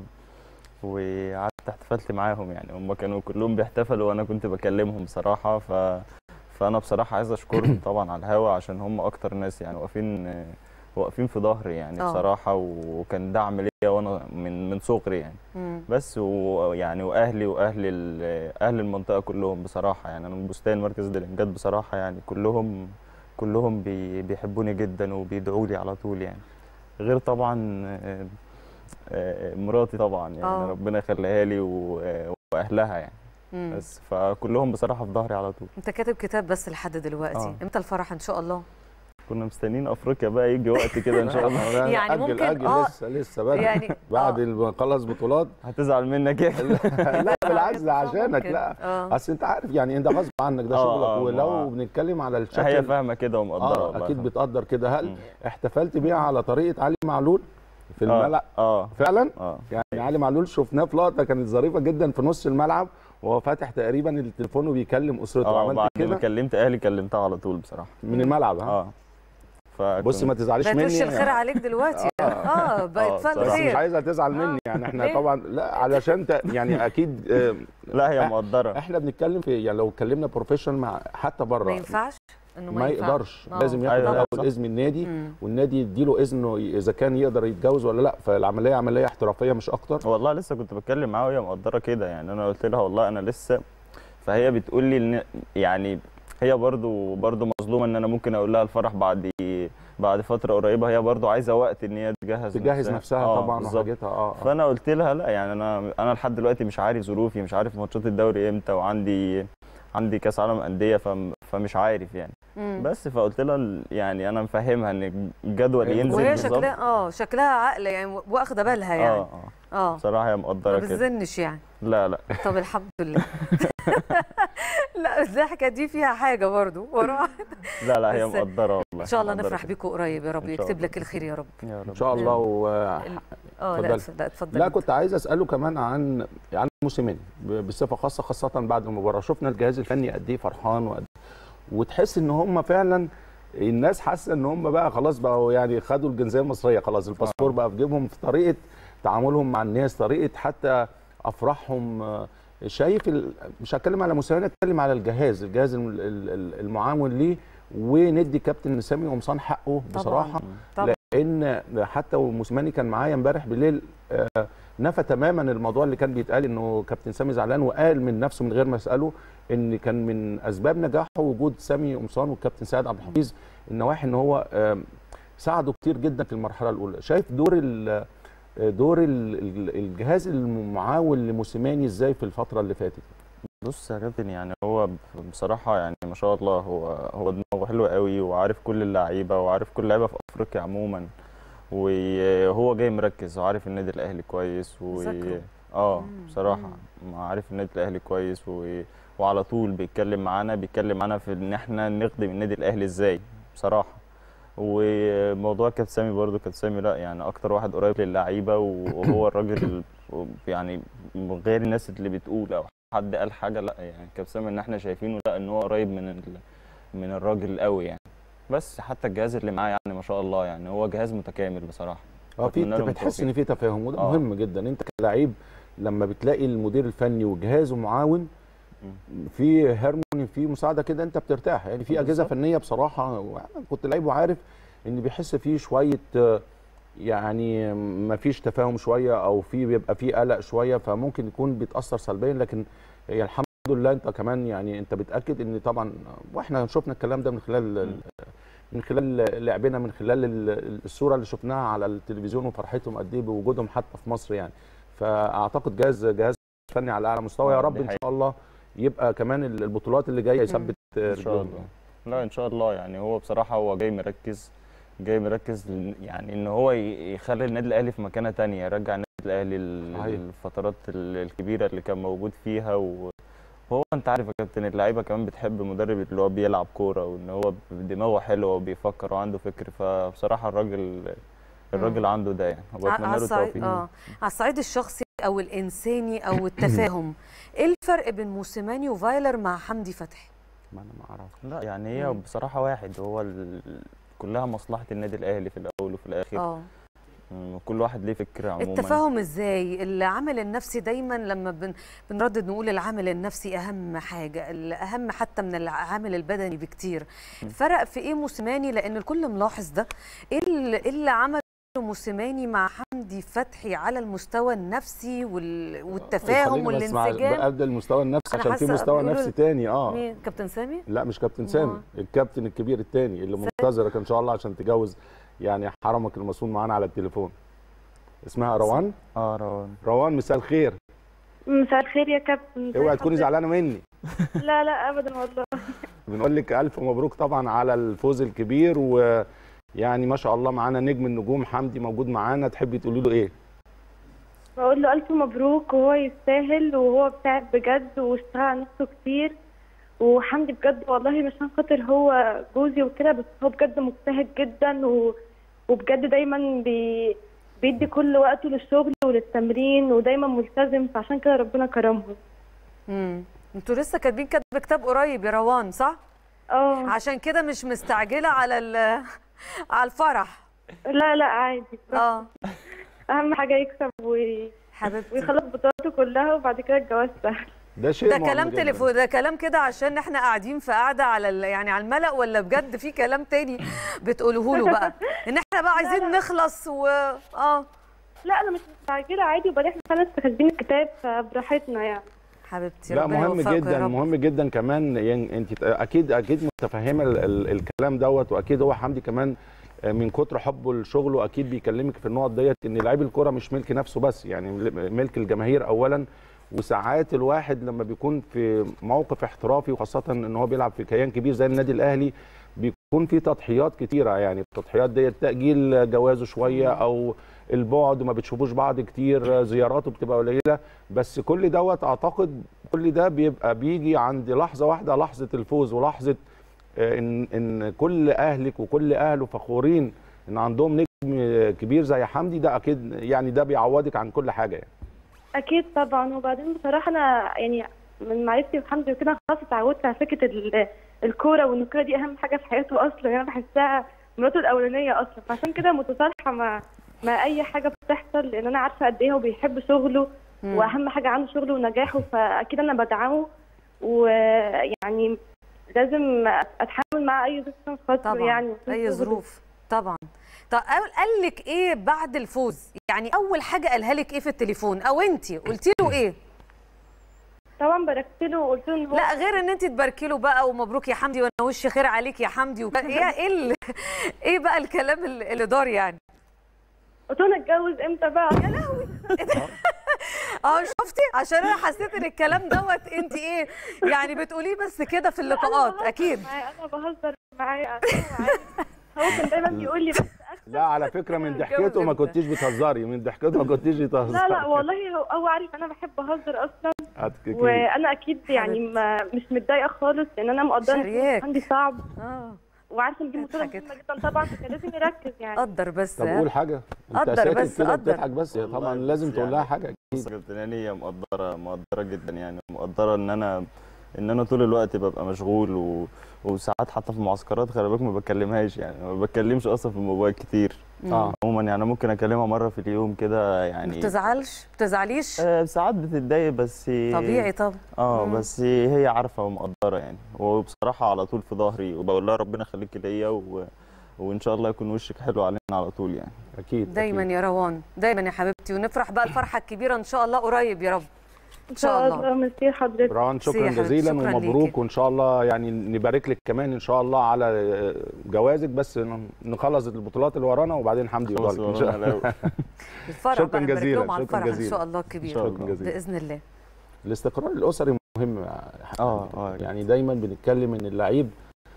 وقعدت احتفلت معاهم يعني. هم كانوا كلهم بيحتفلوا وانا كنت بكلمهم بصراحه. فانا بصراحه عايز اشكرهم طبعا على الهوا، عشان هم اكتر ناس يعني واقفين في ظهري يعني بصراحه، وكان دعم ليا وانا من صغري يعني. بس ويعني واهلي اهل المنطقه كلهم بصراحه يعني. انا من بستان مركز دلنجاد بصراحه يعني، كلهم بيحبوني جدا وبيدعوا لي على طول يعني. غير طبعا مراتي طبعا يعني ربنا يخليها لي واهلها يعني. بس فكلهم بصراحه في ظهري على طول. انت كاتب كتاب بس لحد دلوقتي، امتى الفرح ان شاء الله؟ كنا مستنيين افريقيا بقى يجي وقت كده ان شاء الله. يعني ممكن لسه بدري يعني بعد ما نخلص بطولات. هتزعل منك ايه؟ لا بالعكس عشانك. لا اصل انت عارف يعني انت غصب عنك ده شغلك. ولو بنتكلم على الشكل هي فاهمه كده ومقدره اكيد بتقدر كده. هل احتفلت بيها على طريقه علي معلول في الملعب؟ فعلا يعني علي معلول شفناه في لقطه كانت ظريفه جدا في نص الملعب وهو فاتح تقريبا التليفون وبيكلم اسرته. عملت كده؟ بعد ما كلمت اهلي كلمتها على طول بصراحه من الملعب. بص ما تزعليش مني. بقت وش الخير عليك دلوقتي. بقت خير. مش عايزه تزعل مني يعني. احنا طبعا لا علشان يعني اكيد لا هي مقدره. احنا بنتكلم في يعني لو اتكلمنا بروفيشنال مع حتى بره ما ينفعش انه ما يقدرش. لازم ياخد الاول اذن النادي والنادي يديله اذنه اذا كان يقدر يتجوز ولا لا. فالعمليه عمليه احترافيه مش اكتر. والله لسه كنت بتكلم معاها وهي مقدره كده يعني. انا قلت لها والله انا لسه، فهي بتقول لي يعني هي برضو مظلومه ان انا ممكن اقول لها الفرح بعد فتره قريبه. هي برضو عايزه وقت ان هي تجهز نفسها طبعا وحاجتها. فانا قلت لها لا يعني انا لحد دلوقتي مش عارف ظروفي، مش عارف ماتشات الدوري امتى، وعندي كاس عالم انديه فمش عارف يعني. بس فقلت لها يعني انا مفهمها ان الجدول ينزل وهي شكلها عاقله يعني واخده بالها يعني. بصراحه هي مقدره كده. ما بتزنش يعني. لا طب الحمد لله. لا الضحكه دي فيها حاجه برضو وراها. لا هي مقدره والله. ان شاء الله نفرح بيكم قريب يا رب، يكتب لك الخير يا رب. ان شاء الله. لا اتفضل. لا كنت عايز اساله كمان عن موسيماني بصفه خاصه بعد المباراه. شفنا الجهاز الفني قد ايه فرحان وتحس ان هم فعلا الناس حاسه ان هم بقى خلاص بقوا يعني خدوا الجنسيه المصريه خلاص. الباسبور بقى في جيبهم. في طريقه تعاملهم مع الناس، طريقه حتى افراحهم. شايف مش هتكلم على موسيماني، هتكلم على الجهاز المعاون ليه. وندي كابتن سامي قمصان حقه بصراحه. طبعا. لان حتى موسيماني كان معايا امبارح بالليل نفى تماما الموضوع اللي كان بيتقال انه كابتن سامي زعلان، وقال من نفسه من غير ما اساله ان كان من اسباب نجاحه وجود سامي قمصان والكابتن سيد عبد الحفيظ النواحي ان هو ساعده كتير جدا في المرحله الاولى. شايف دور الجهاز المعاون لموسيماني ازاي في الفتره اللي فاتت؟ بص يا كابتن، يعني هو بصراحه يعني ما شاء الله، هو دماغه حلو قوي، وعارف كل اللعيبه وعارف كل لعيبه في افريقيا عموما، وهو جاي مركز وعارف النادي الاهلي كويس بصراحه عارف النادي الاهلي كويس وعلى طول بيتكلم معانا في ان احنا نخدم النادي الاهلي ازاي بصراحه. وموضوع كابتن سامي برضو، كابتن سامي لا يعني اكتر واحد قريب للعيبه، وهو الراجل يعني غير الناس اللي بتقول او حد قال حاجه، لا يعني كابتن سامي ان احنا شايفينه لا ان هو قريب من الراجل قوي يعني. بس حتى الجهاز اللي معاه يعني ما شاء الله، يعني هو جهاز متكامل بصراحه. في بتحس ان في تفاهم، وده مهم جدا. انت كلاعب لما بتلاقي المدير الفني وجهازه معاون في هارموني، في مساعده كده، انت بترتاح. يعني في اجهزه فنيه بصراحه كنت لعيب وعارف ان بيحس فيه شويه يعني ما فيش تفاهم شويه، او بيبقى فيه قلق شويه، فممكن يكون بيتاثر سلبيا. لكن هي الحمد لله انت كمان يعني انت بتاكد ان طبعا، واحنا شفنا الكلام ده من خلال لعبنا، من خلال الصوره اللي شفناها على التلفزيون وفرحتهم قد ايه بوجودهم حتى في مصر يعني. فاعتقد جهاز فني على اعلى مستوى. يا رب ان شاء الله يبقى كمان البطولات اللي جايه يثبت ان شاء الله. لا ان شاء الله، يعني هو بصراحه هو جاي مركز يعني ان هو يخلي النادي الاهلي في مكانه ثانيه، يرجع النادي الاهلي الفترات الكبيره اللي كان موجود فيها. وهو انت عارف يا كابتن، اللعيبه كمان بتحب المدرب اللي هو بيلعب كوره، وان هو دماغه حلوه وبيفكر وعنده فكر. فبصراحه الراجل عنده ده يعني. وبتمنى له التوفيق. على الصعيد الشخصي او الانساني او التفاهم، ايه الفرق بين موسيماني وفايلر مع حمدي فتحي؟ ما انا ما اعرف. لا يعني هي بصراحه واحد، هو كلها مصلحه النادي الاهلي في الاول وفي الاخر. كل واحد ليه فكره عموما. التفاهم ازاي؟ العامل النفسي دايما لما بنردد نقول العامل النفسي اهم حاجه، الاهم حتى من العامل البدني بكتير. فرق في ايه موسيماني؟ لان الكل ملاحظ ده. ايه اللي عمله موسيماني مع حمدي فتحي على المستوى النفسي والتفاهم والانسجام؟ قبل المستوى النفسي عشان في مستوى نفسي تاني. مين؟ كابتن سامي؟ لا مش كابتن سامي، الكابتن الكبير التاني اللي منتظرك ان شاء الله عشان تجوز يعني حرمك المصون معانا على التليفون. اسمها روان. روان مساء الخير. مساء الخير يا كابتن. اوعي تكوني زعلانه مني. لا لا ابدا والله. بنقول لك الف مبروك طبعا على الفوز الكبير، ويعني ما شاء الله معانا نجم النجوم حمدي موجود معانا، تحبي تقولي له ايه؟ بقول له الف مبروك، وهو يستاهل، وهو بتاعب بجد واشتغل على نفسه كتير. وحمدي بجد والله مش عشان خاطر هو جوزي وكده، بس هو بجد مجتهد جدا، وبجد دايما بيدي كل وقته للشغل وللتمرين، ودايما ملتزم، فعشان كده ربنا كرمه. انتوا لسه كاتبين كتاب قريب يا روان صح؟ عشان كده مش مستعجله على الفرح. لا لا عادي. اهم حاجه يكسب ويخلص بطولاته كلها، وبعد كده الجواز سهل. ده شيء كلام تليفون، ده كلام كده عشان احنا قاعدين في قاعده يعني على الملأ، ولا بجد في كلام تاني بتقوله له بقى ان احنا بقى عايزين نخلص لا انا مش مستعجله عادي، وبعدين احنا خلاص كاتبين الكتاب فبراحتنا يعني. حبيبتي لا مهم جدا، مهم جدا كمان. يعني انت اكيد متفهمه الكلام دوت، واكيد هو حمدي كمان من كتر حبه لشغله اكيد بيكلمك في النقط ديت، ان لعيب الكوره مش ملك نفسه بس، يعني ملك الجماهير اولا. وساعات الواحد لما بيكون في موقف احترافي، وخاصه ان هو بيلعب في كيان كبير زي النادي الاهلي، بيكون في تضحيات كتيره. يعني التضحيات ديت تاجيل جوازه شويه، او البعد، ما بتشوفوش بعض كتير، زياراته بتبقى قليله، بس كل دوت اعتقد كل ده بيجي عند لحظه واحده، لحظه الفوز، ولحظه ان كل اهلك وكل اهله فخورين ان عندهم نجم كبير زي حمدي. ده اكيد يعني ده بيعوضك عن كل حاجه يعني. اكيد طبعا. وبعدين بصراحه انا يعني من معرفتي بحمدي وكده خلاص اتعودت على فكره الكوره، وان الكوره دي اهم حاجه في حياته اصلا. يعني انا بحسها مراته الاولانيه اصلا، فعشان كده متصالحه مع اي حاجه بتحصل، لان انا عارفه قد ايه هو بيحب شغله، واهم حاجه عنده شغله ونجاحه، فاكيد انا بدعمه، ويعني لازم اتحمل مع اي ظروف خاصه يعني اي ظروف طبعا. طب قال لك ايه بعد الفوز؟ يعني اول حاجه قالها لك ايه في التليفون، او انت قلتي له ايه؟ طبعا باركت له وقلت له ان هو لا غير ان انت تباركي له بقى ومبروك يا حمدي وانا وش خير عليك يا حمدي ايه بقى الكلام اللي دار يعني؟ قلت له نتجوز امتى بقى؟ يا لهوي شفتي؟ عشان انا حسيت ان الكلام دوت انت ايه يعني بتقوليه بس كده في اللقاءات. اكيد انا بهزر معاه هو كان دايما بيقول لي بس لا على فكره من ضحكته ما كنتيش بتهزري، من ضحكته ما كنتيش بتهزري. لا والله هو عارف انا بحب اهزر اصلا، وانا اكيد يعني مش متضايقه خالص لان انا مقدره عندي صعب وعارفه ان دي بطوله مهمه جدا طبعا، فكان لازم يركز يعني. قدر بس. طب قول حاجه، انت ساكت كده بتضحك بس طبعا لازم تقول لها حاجه اكيد. كابتن هاني هي مقدره جدا يعني، مقدره ان انا طول الوقت ببقى مشغول وساعات حتى في المعسكرات خلي بالك ما بكلمهاش يعني، ما بتكلمش اصلا في الموبايل كتير. عموما يعني ممكن اكلمها مره في اليوم كده يعني. ما بتزعليش؟ ساعات بتتضايق بس طبيعي طبعا. بس هي عارفه ومقدره يعني، وبصراحه على طول في ظهري وبقول لها ربنا يخليكي ليا وان شاء الله يكون وشك حلو علينا على طول يعني. اكيد دايما أكيد. يا روان دايما يا حبيبتي، ونفرح بقى الفرحه الكبيره ان شاء الله قريب يا رب. ان شاء الله. ميرسي حضرتك روان، شكرا جزيلا ومبروك، وان شاء الله يعني نبارك لك كمان ان شاء الله على جوازك، بس نخلص البطولات اللي ورانا وبعدين حمدي يفضل لك ان شاء الله. الفرح شكرا جزيلا. شكرا جزيلا ان شاء الله كبير باذن الله. الاستقرار الاسري مهم. يعني دايما بنتكلم ان اللعيب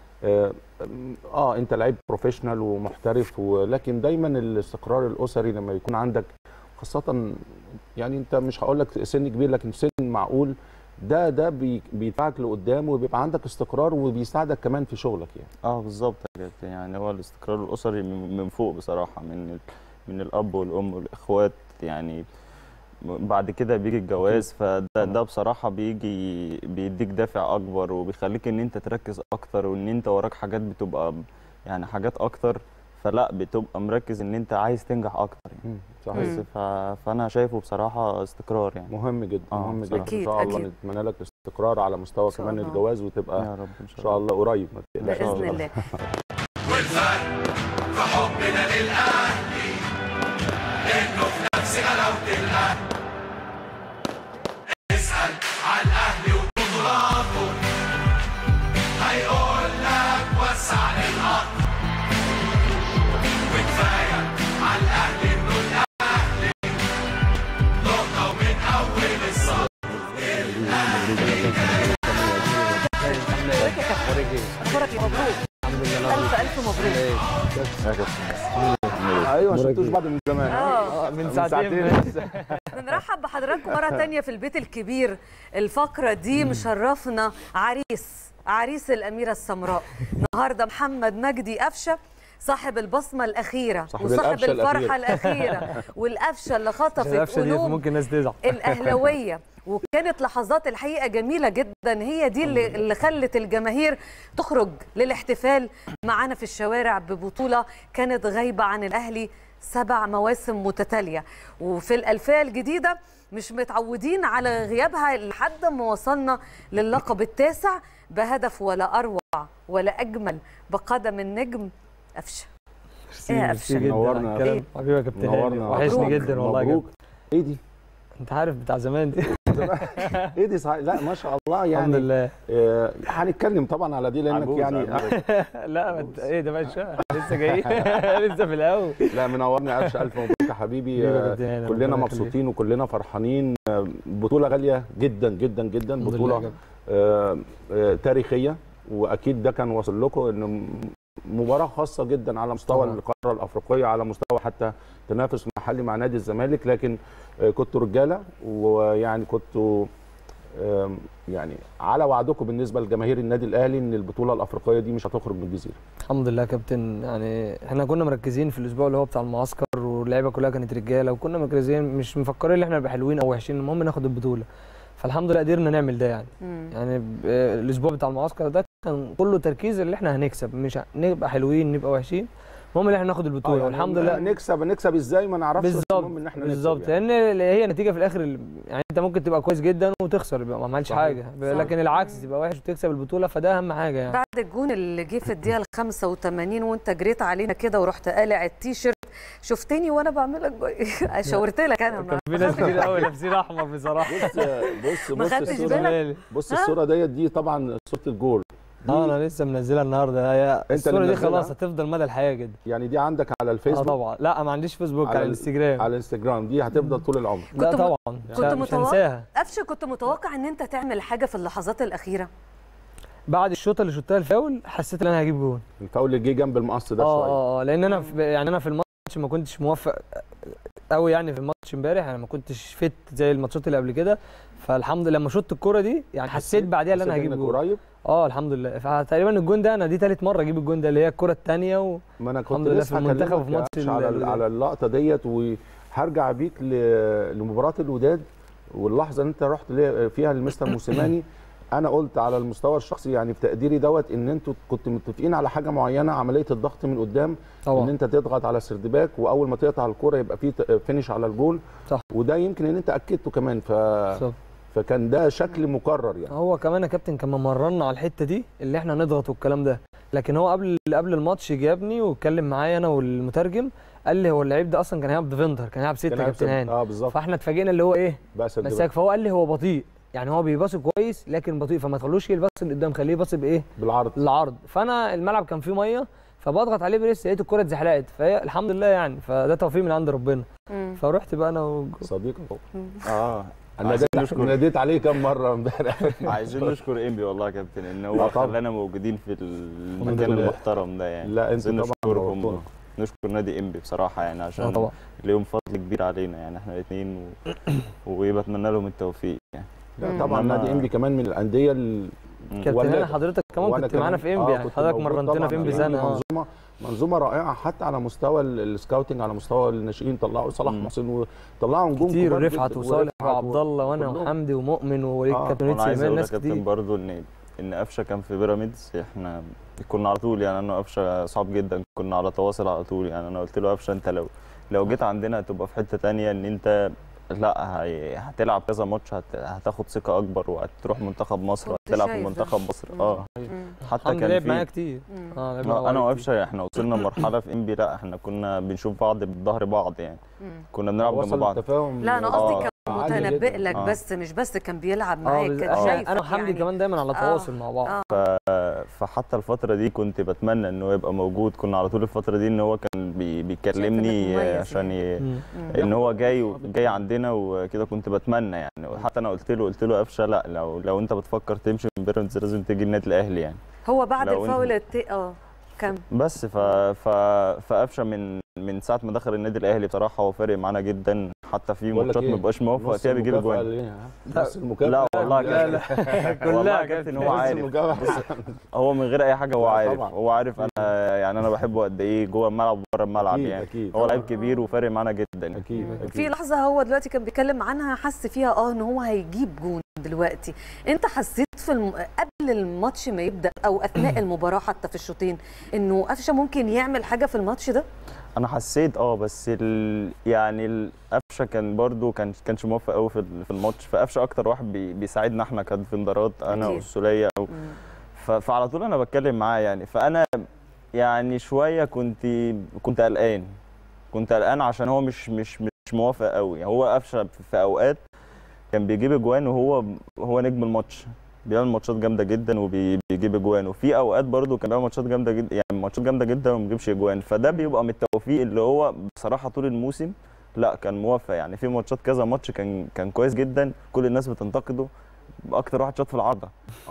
انت لعيب بروفيشنال ومحترف، ولكن دايما الاستقرار الاسري لما يكون عندك خاصه يعني انت مش هقول لك سن كبير لكن سن معقول، ده بيدفعك لقدام وبيبقى عندك استقرار وبيساعدك كمان في شغلك يعني. بالظبط يعني هو الاستقرار الاسري من فوق بصراحه، من الاب والام والاخوات يعني. بعد كده بيجي الجواز، فده بصراحه بيديك دافع اكبر وبيخليك ان انت تركز اكتر، وان انت وراك حاجات بتبقى يعني حاجات اكتر، فلا بتبقى مركز ان انت عايز تنجح اكتر يعني. صحيح. فانا شايفه بصراحه استقرار يعني مهم جدا. مهم جدا. أكيد. ان شاء الله نتمنى لك الاستقرار على مستوى كمان الجواز، وتبقى يا رب ان شاء الله قريب باذن الله. والفرق في حبنا للاهلي انه في نفس غلاوه الاهلي. اسال على الاهلي وبطولاته هيقول لك وسع للارض، وكفايه على الاهلي انه الاهلي نقطه ومن اول الصف. ألف مبروك. ايوه ما شفتوش بعض من زمان. من ساعتين. بنرحب بحضراتكم مره ثانيه في البيت الكبير. الفقره دي مشرفنا عريس الاميره السمراء النهارده، محمد مجدي قفشه، صاحب البصمه الاخيره وصاحب الفرحه الاخيره والقفشه اللي خطفت قلوب ممكن الناس تزعل الاهلاويه. وكانت لحظات الحقيقه جميله جدا، هي دي اللي خلت الجماهير تخرج للاحتفال معانا في الشوارع ببطوله كانت غايبه عن الاهلي 7 مواسم متتاليه، وفي الالفيه الجديده مش متعودين على غيابها لحد ما وصلنا للقب التاسع بهدف ولا اروع ولا اجمل بقدم النجم قفشه. ايه يا قفشه؟ نورنا حبيبي يا كابتن هاني، وحشني جدا والله. مبروك. ايه دي؟ انت عارف بتاع زمان دي. ايه دي صحيح؟ لا ما شاء الله يعني. الحمد لله. هنتكلم طبعا على دي لانك يعني لا ايه ده بقى لسه جاي لسه في الاول. لا منورنا يا قفشه، الف مبروك يا حبيبي. كلنا مبسوطين وكلنا فرحانين. بطوله غاليه جدا جدا جدا، بطوله تاريخيه، واكيد ده كان واصل لكم انه مباراه خاصه جدا على مستوى القاره الافريقيه، على مستوى حتى تنافس محلي مع نادي الزمالك، لكن كنتوا رجاله ويعني كنتوا يعني على وعدكم بالنسبه لجماهير النادي الاهلي ان البطوله الافريقيه دي مش هتخرج من الجزيره. الحمد لله يا كابتن، يعني احنا كنا مركزين في الاسبوع اللي هو بتاع المعسكر، واللعيبه كلها كانت رجاله، وكنا مركزين مش مفكرين ان احنا نبقى حلوين او وحشين، المهم ناخد البطوله. فالحمد لله قدرنا نعمل ده يعني. يعني الاسبوع بتاع المعسكر ده كان كله تركيز اللي احنا هنكسب، مش نبقى حلوين نبقى وحشين، المهم ان احنا ناخد البطوله. يعني والحمد لله نكسب ازاي ما نعرفش، المهم ان احنا بالظبط يعني. لان هي نتيجه في الاخر يعني انت ممكن تبقى كويس جدا وتخسر يبقى ما عملتش حاجه، لكن العكس تبقى وحش وتكسب البطوله، فده اهم حاجه يعني. بعد الجون اللي جه في الدقيقه 85 وانت جريت علينا كده ورحت قالع التيشيرت، شفتني وانا بعمل لك شاورت لك انا. كان في ناس كتير قوي لابسين احمر بصراحه. بص الصوره دي طبعا صوره الجول انا لسه منزلها النهارده. هي الصوره دي خلاص هتفضل مدى الحياه كده. يعني دي عندك على الفيسبوك؟ طبعا. لا ما عنديش فيسبوك، على الانستجرام. على الانستجرام دي هتفضل طول العمر. لا طبعا كنت متوقع قفشه، كنت متوقع ان انت تعمل حاجه في اللحظات الاخيره بعد الشوطه اللي شوتها الفاول، حسيت ان انا هجيب جون. الفاول اللي جه جنب المقص ده شويه. لان انا انا في الماتش ما كنتش موفق قوي يعني. في الماتش امبارح انا ما كنتش فت زي الماتشات اللي قبل كده، فالحمد لله لما شوت الكوره دي يعني حسيت بعديها ان انا هجيب جون قريب. الحمد لله. فتقريبا الجون ده انا دي ثالث مره اجيب الجون ده، اللي هي الكوره الثانيه. ما انا كنت لسه في المنتخب وفي ماتش على اللقطه ديت، وهرجع بيك لمباراه الوداد واللحظه اللي انت رحت فيها لمستر موسيماني. انا قلت على المستوى الشخصي يعني في تقديري دوت ان انتوا كنتوا متفقين على حاجه معينه، عمليه الضغط من قدام طبعا. ان انت تضغط على سردباك، واول ما تقطع الكوره يبقى في فينش على الجول صح. وده يمكن ان انت اكدته كمان فكان ده شكل مكرر يعني. هو كمان يا كابتن كان ممرنا على الحته دي اللي احنا نضغط والكلام ده، لكن هو قبل الماتش جابني واتكلم معايا انا والمترجم، قال لي هو اللعيب ده اصلا كان هيلعب ديفندر، كان هيلعب 6 كابتن هاني. بالظبط. فاحنا اتفاجئنا اللي هو ايه مساك. فهو قال لي هو بطيء، يعني هو بيباصي كويس لكن بطيء، فما تخلوش يباصي لقدام، خليه يباصي بايه؟ بالعرض. فانا الملعب كان فيه ميه، فبضغط عليه بريس، لقيت الكوره اتزحلقت، فهي الحمد لله يعني، فده توفيق من عند ربنا. فرحت بقى انا صديقك انا ناديت عليه كم مره امبارح. عايزين نشكر انبي والله يا كابتن ان هو خلانا موجودين في المكان المحترم ده يعني. لا انت نشكرهم، نشكر نادي انبي بصراحه يعني، عشان ليهم فضل كبير علينا يعني احنا الاثنين وبتمنى لهم التوفيق يعني. لا طبعا نادي انبي كمان من الانديه كابتن هاني حضرتك كمان كنت معانا في انبي يعني، حضرتك مرنتنا في انبي سنه. منظومه رائعه حتى على مستوى السكاوتنج، على مستوى الناشئين. طلعوا صلاح محسن وطلعوا نجوم كتير، ورفعت وصالح وعبد الله وانا وحمدي ومؤمن وكابتن سليمان، ناس كتير. كابتن برضه ان قفشه كان في بيراميدز، احنا كنا على طول يعني، انا قفشه صعب جدا، كنا على تواصل على طول يعني. انا قلت له قفشه انت لو جيت عندنا هتبقى في حته ثانيه، ان انت لا هتلعب كذا ماتش، هتاخد ثقه اكبر، وهتروح منتخب مصر، وهتلعب في منتخب مصر. حتى كان في معايا كتير. انا وقفشه احنا وصلنا مرحله في انبي، لا احنا كنا بنشوف بعض بظهر بعض يعني، كنا بنلعب جنب بعض. لا انا قصدي كان متنبئ لك بس مش بس كان بيلعب معاك، كان شايف انا وحمدي يعني. كمان دايما على تواصل مع بعض. فحتى الفتره دي كنت بتمنى انه يبقى موجود، كنا على طول الفتره دي ان هو كان بيكلمني عشان ان هو جاي عندنا وكده، كنت بتمنى يعني. وحتى انا قلت له قفشه لا، لو انت بتفكر تمشي من بيراميدز لازم تيجي النادي الاهلي يعني. هو بعد الفاول كان بس فقفشه من ساعه ما دخل النادي الاهلي بصراحه هو فارق معانا جدا، حتى في ماتشات ما بقاش موفق فيها بيجيب اجوان. لا والله كلها كابتن هو عارف، هو من غير اي حاجه هو عارف انا يعني انا بحبه قد ايه جوه الملعب وبره الملعب يعني. هو لعيب كبير وفارق معانا جدا. اكيد في لحظه هو دلوقتي كان بيتكلم عنها، حس فيها ان هو هيجيب جون دلوقتي. انت حسيت قبل الماتش ما يبدا او اثناء المباراه حتى في الشوطين انه قفشه ممكن يعمل حاجه في الماتش ده؟ انا حسيت بس يعني قفشه كان برضو كانش موفق قوي في الماتش. فقفشه اكتر واحد بيساعدنا احنا كديفندرات، انا والسوليه فعلى طول انا بتكلم معاه يعني. فانا يعني شويه كنت قلقان عشان هو مش موافق قوي. هو قفشه في اوقات كان بيجيب اجوان وهو نجم الماتش، بيعمل ماتشات جامده جدا وبيجيب اجوان، وفي اوقات برده كان بيعمل ماتشات جامده جدا يعني ماتشات جامده جدا وما بيجيبش اجوان. فده بيبقى من التوفيق اللي هو بصراحه طول الموسم لا كان موفق يعني. في ماتشات كذا ماتش كان كويس جدا، كل الناس بتنتقده، اكتر واحد شاط في العارضه.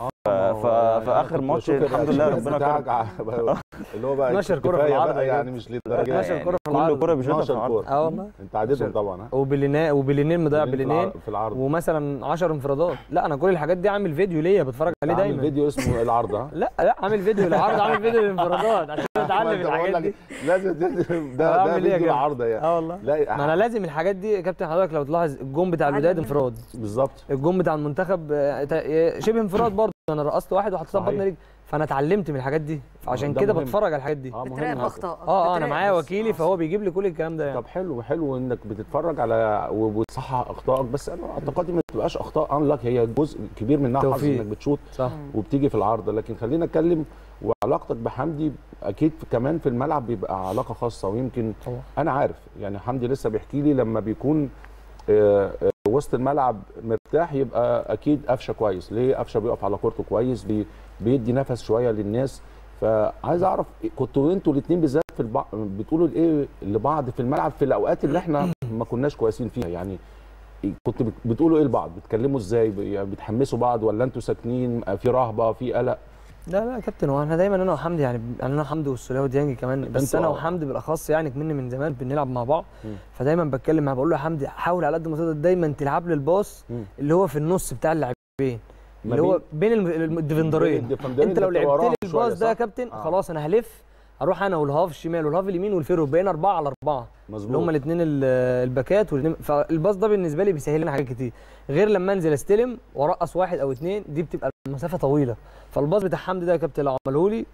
فاخر ماتش الحمد لله ربنا كرم اللي هو بقى نشر كوره في العارضه يعني، مش للدرجه نشر كوره في العارضه، كل كوره بيشوطها في العارضه. والله انت عديتهم طبعا. وبلينين مضيع بلينين في العارضه، ومثلا 10 انفرادات. لا انا كل الحاجات دي عامل فيديو ليا بتفرج عليه دايما. عامل فيديو اسمه العارضه. لا عامل فيديو للعارضه، عامل فيديو للانفرادات عشان اتعلم الحاجات دي. لازم ده فيديو العارضه يعني. والله ما انا لازم الحاجات دي يا كابتن. حضرتك لو تلاحظ الجون بتاع الوداد انفراد بالظبط، الجون بتاع المنتخب شبه انفراد برضه، انا رقصت واحد وحطيتها ببطن رجلي. فانا اتعلمت من الحاجات دي، عشان كده بتفرج على الحاجات دي. بتراقب اخطائك. انا معايا وكيلي فهو بيجيب لي كل الكلام ده يعني. طب حلو انك بتتفرج على وبتصحح اخطائك، بس انا اعتقادي ما تبقاش اخطاء انلك، هي جزء كبير منها حظ انك بتشوط وبتيجي في العارضه. لكن خلينا نتكلم، وعلاقتك بحمدي اكيد كمان في الملعب بيبقى علاقه خاصه. ويمكن انا عارف يعني حمدي لسه بيحكي لي لما بيكون وسط الملعب مرتاح يبقى اكيد قفشه كويس. ليه؟ قفشه بيقف على كورته كويس، بيدي نفس شويه للناس. فعايز اعرف كنتوا انتوا الاثنين بالذات بتقولوا ايه لبعض في الملعب في الاوقات اللي احنا ما كناش كويسين فيها؟ يعني كنتوا بتقولوا ايه لبعض؟ بتكلموا ازاي؟ يعني بتحمسوا بعض ولا انتوا ساكنين في رهبه في قلق؟ لا يا كابتن، هو احنا دايما انا وحمدي يعني انا وحمدي والسوليه وديانج كمان، بس انا وحمدي بالاخص يعني كمني من زمان بنلعب مع بعض. فدايما بتكلم معاه بقول له يا حمدي حاول على قد ما تقدر دايما تلعب لي الباص اللي هو في النص بتاع اللاعبين، اللي هو بين الديفندرين. انت لو لعبت لي الباص ده يا كابتن خلاص انا هلف اروح انا والهاف الشمال والهاف اليمين والفيرو، بقينا 4 على 4 اللي هم الاثنين الباكات. فالباص ده بالنسبه لي بيسهل لنا حاجات كتير، غير لما انزل استلم وارقص واحد او اثنين، دي بتبقى المسافه طويله. فالباص بتاع حمدي ده يا كابتن لو عمله لي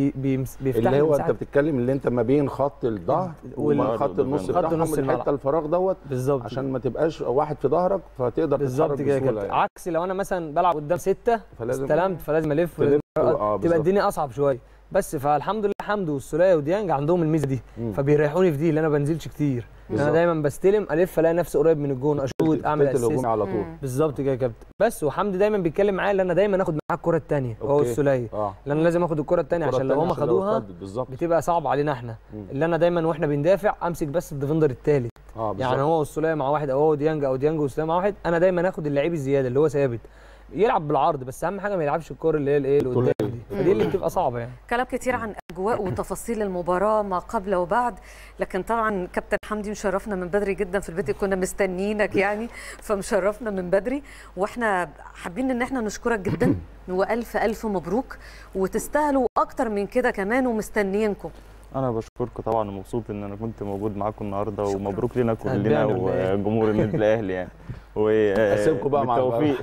بيفتح اللي هو انت بتتكلم اللي انت ما بين خط الظهر وخط النص بتاعهم، الحته الفراغ دوت بالظبط، عشان ما تبقاش واحد في ظهرك فتقدر بالظبط كده يعني. عكس لو انا مثلا بلعب قدام 6 استلمت فلازم الف تبقى الدنيا اصعب شويه. بس فالحمد لله حمدي والسوليه وديانج عندهم الميزه دي، فبيريحوني في دي اللي انا ما بنزلش كتير. انا دايما بستلم الف الاقي نفسي قريب من الجون، اشوط اعمل اسيست على طول. بالظبط كده يا كابتن. بس وحمدي دايما بيتكلم معايا ان انا دايما اخد معاه الكره الثانيه هو والسوليه، لان لازم اخد الكره الثانيه عشان لو هم خدوها بتبقى صعبه علينا احنا. اللي انا دايما واحنا بندافع امسك بس الديفندر الثالث، يعني هو والسوليه مع واحد او هو ديانج او ديانج والسوليه مع واحد، انا دايما اخد اللعيب الزياده اللي هو ثابت يلعب بالعرض، بس اهم حاجه ما يلعبش الكوره اللي هي الايه اللي قدام دي، فدي اللي بتبقى صعبه يعني. كلام كتير عن اجواء وتفاصيل المباراه ما قبل وبعد، لكن طبعا كابتن حمدي مشرفنا من بدري جدا في البيت، كنا مستنيينك يعني، فمشرفنا من بدري، واحنا حابين ان احنا نشكرك جدا والف الف مبروك، وتستاهلوا اكتر من كده كمان ومستنيينكم. انا بشكركم طبعا ومبسوط ان انا كنت موجود معاكم النهارده، ومبروك لنا كلنا وجمهور النادي الاهلي يعني. واسيبكم بقى مع التوفيق.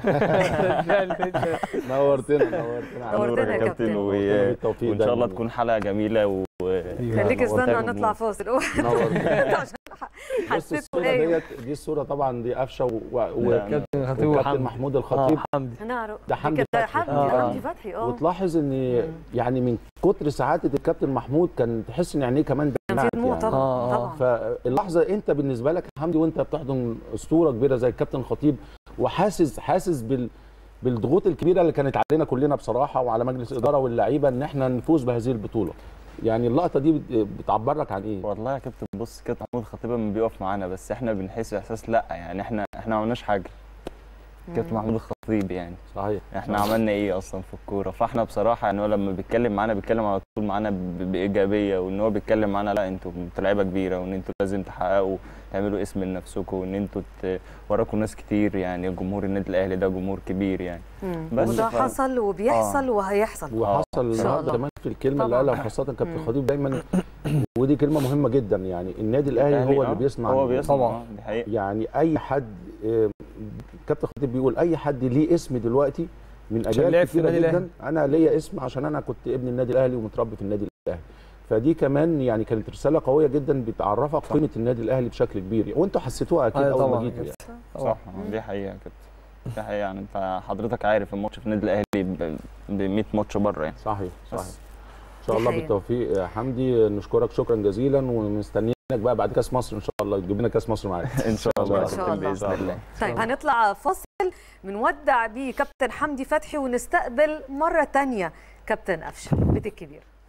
نورتنا يا كابتن، وان شاء الله تكون حلقه جميله. خليك استنى نطلع فاصل عشان حسيتوا ايه. دي الصوره طبعا دي قفشه وكابتن محمود الخطيب. ده حمدي فتحي. وتلاحظ ان يعني من كتر سعاده الكابتن محمود كان تحس ان عينيه كمان دمعت يعني. طبعا فاللحظه انت بالنسبه لك يا حمدي وانت بتحضن اسطوره كبيره زي الكابتن الخطيب، وحاسس بالضغوط الكبيره اللي كانت علينا كلنا بصراحه وعلى مجلس الاداره واللعيبه ان احنا نفوز بهذه البطوله، يعني اللقطه دي بتعبر لك عن ايه؟ والله يا كابتن بص، كابتن محمود الخطيب لما بيقف معانا بس احنا بنحس احساس لا يعني احنا ما عملناش حاجه. كابتن محمود الخطيب يعني صحيح احنا عملنا ايه اصلا في الكوره؟ فاحنا بصراحه يعني هو لما بيتكلم معانا بيتكلم على طول معانا بايجابيه، وان هو بيتكلم معانا لا انتوا لعيبه كبيره، وان انتوا لازم تحققوا تعملوا اسم لنفسكم، وان انتوا وراكم ناس كتير، يعني جمهور النادي الاهلي ده جمهور كبير يعني. بس وده حصل وبيحصل وهيحصل وحصل النهارده كمان في الكلمه اللي قالها خاصه كابتن الخطيب دايما، ودي كلمه مهمه جدا، يعني النادي الاهلي هو اللي بيسمع، هو بيسمع طبعا دي حقيقه. يعني اي حد كابتن الخطيب بيقول اي حد ليه اسم دلوقتي من اجيال كتيره جدا، انا ليا اسم عشان انا كنت ابن النادي الاهلي ومتربي في النادي الاهلي. فدي كمان يعني كانت رساله قويه جدا بتعرفك قيمه النادي الاهلي بشكل كبير، وانتوا حسيتوها اكيد اول ما جيتوا يعني. صح دي حقيقه كده، دي حقيقه يعني. انت حضرتك عارف الماتش في النادي الاهلي ب 100 ماتش بره يعني. صحيح. ان شاء الله بالتوفيق يا حمدي، نشكرك شكرا جزيلا، ومستنيينك بقى بعد كاس مصر ان شاء الله تجيب لنا كاس مصر معاك. ان شاء الله باذن الله. طيب هنطلع فاصل بنودع بيه كابتن حمدي فتحي ونستقبل مره ثانيه كابتن قفشه بيت الكبير.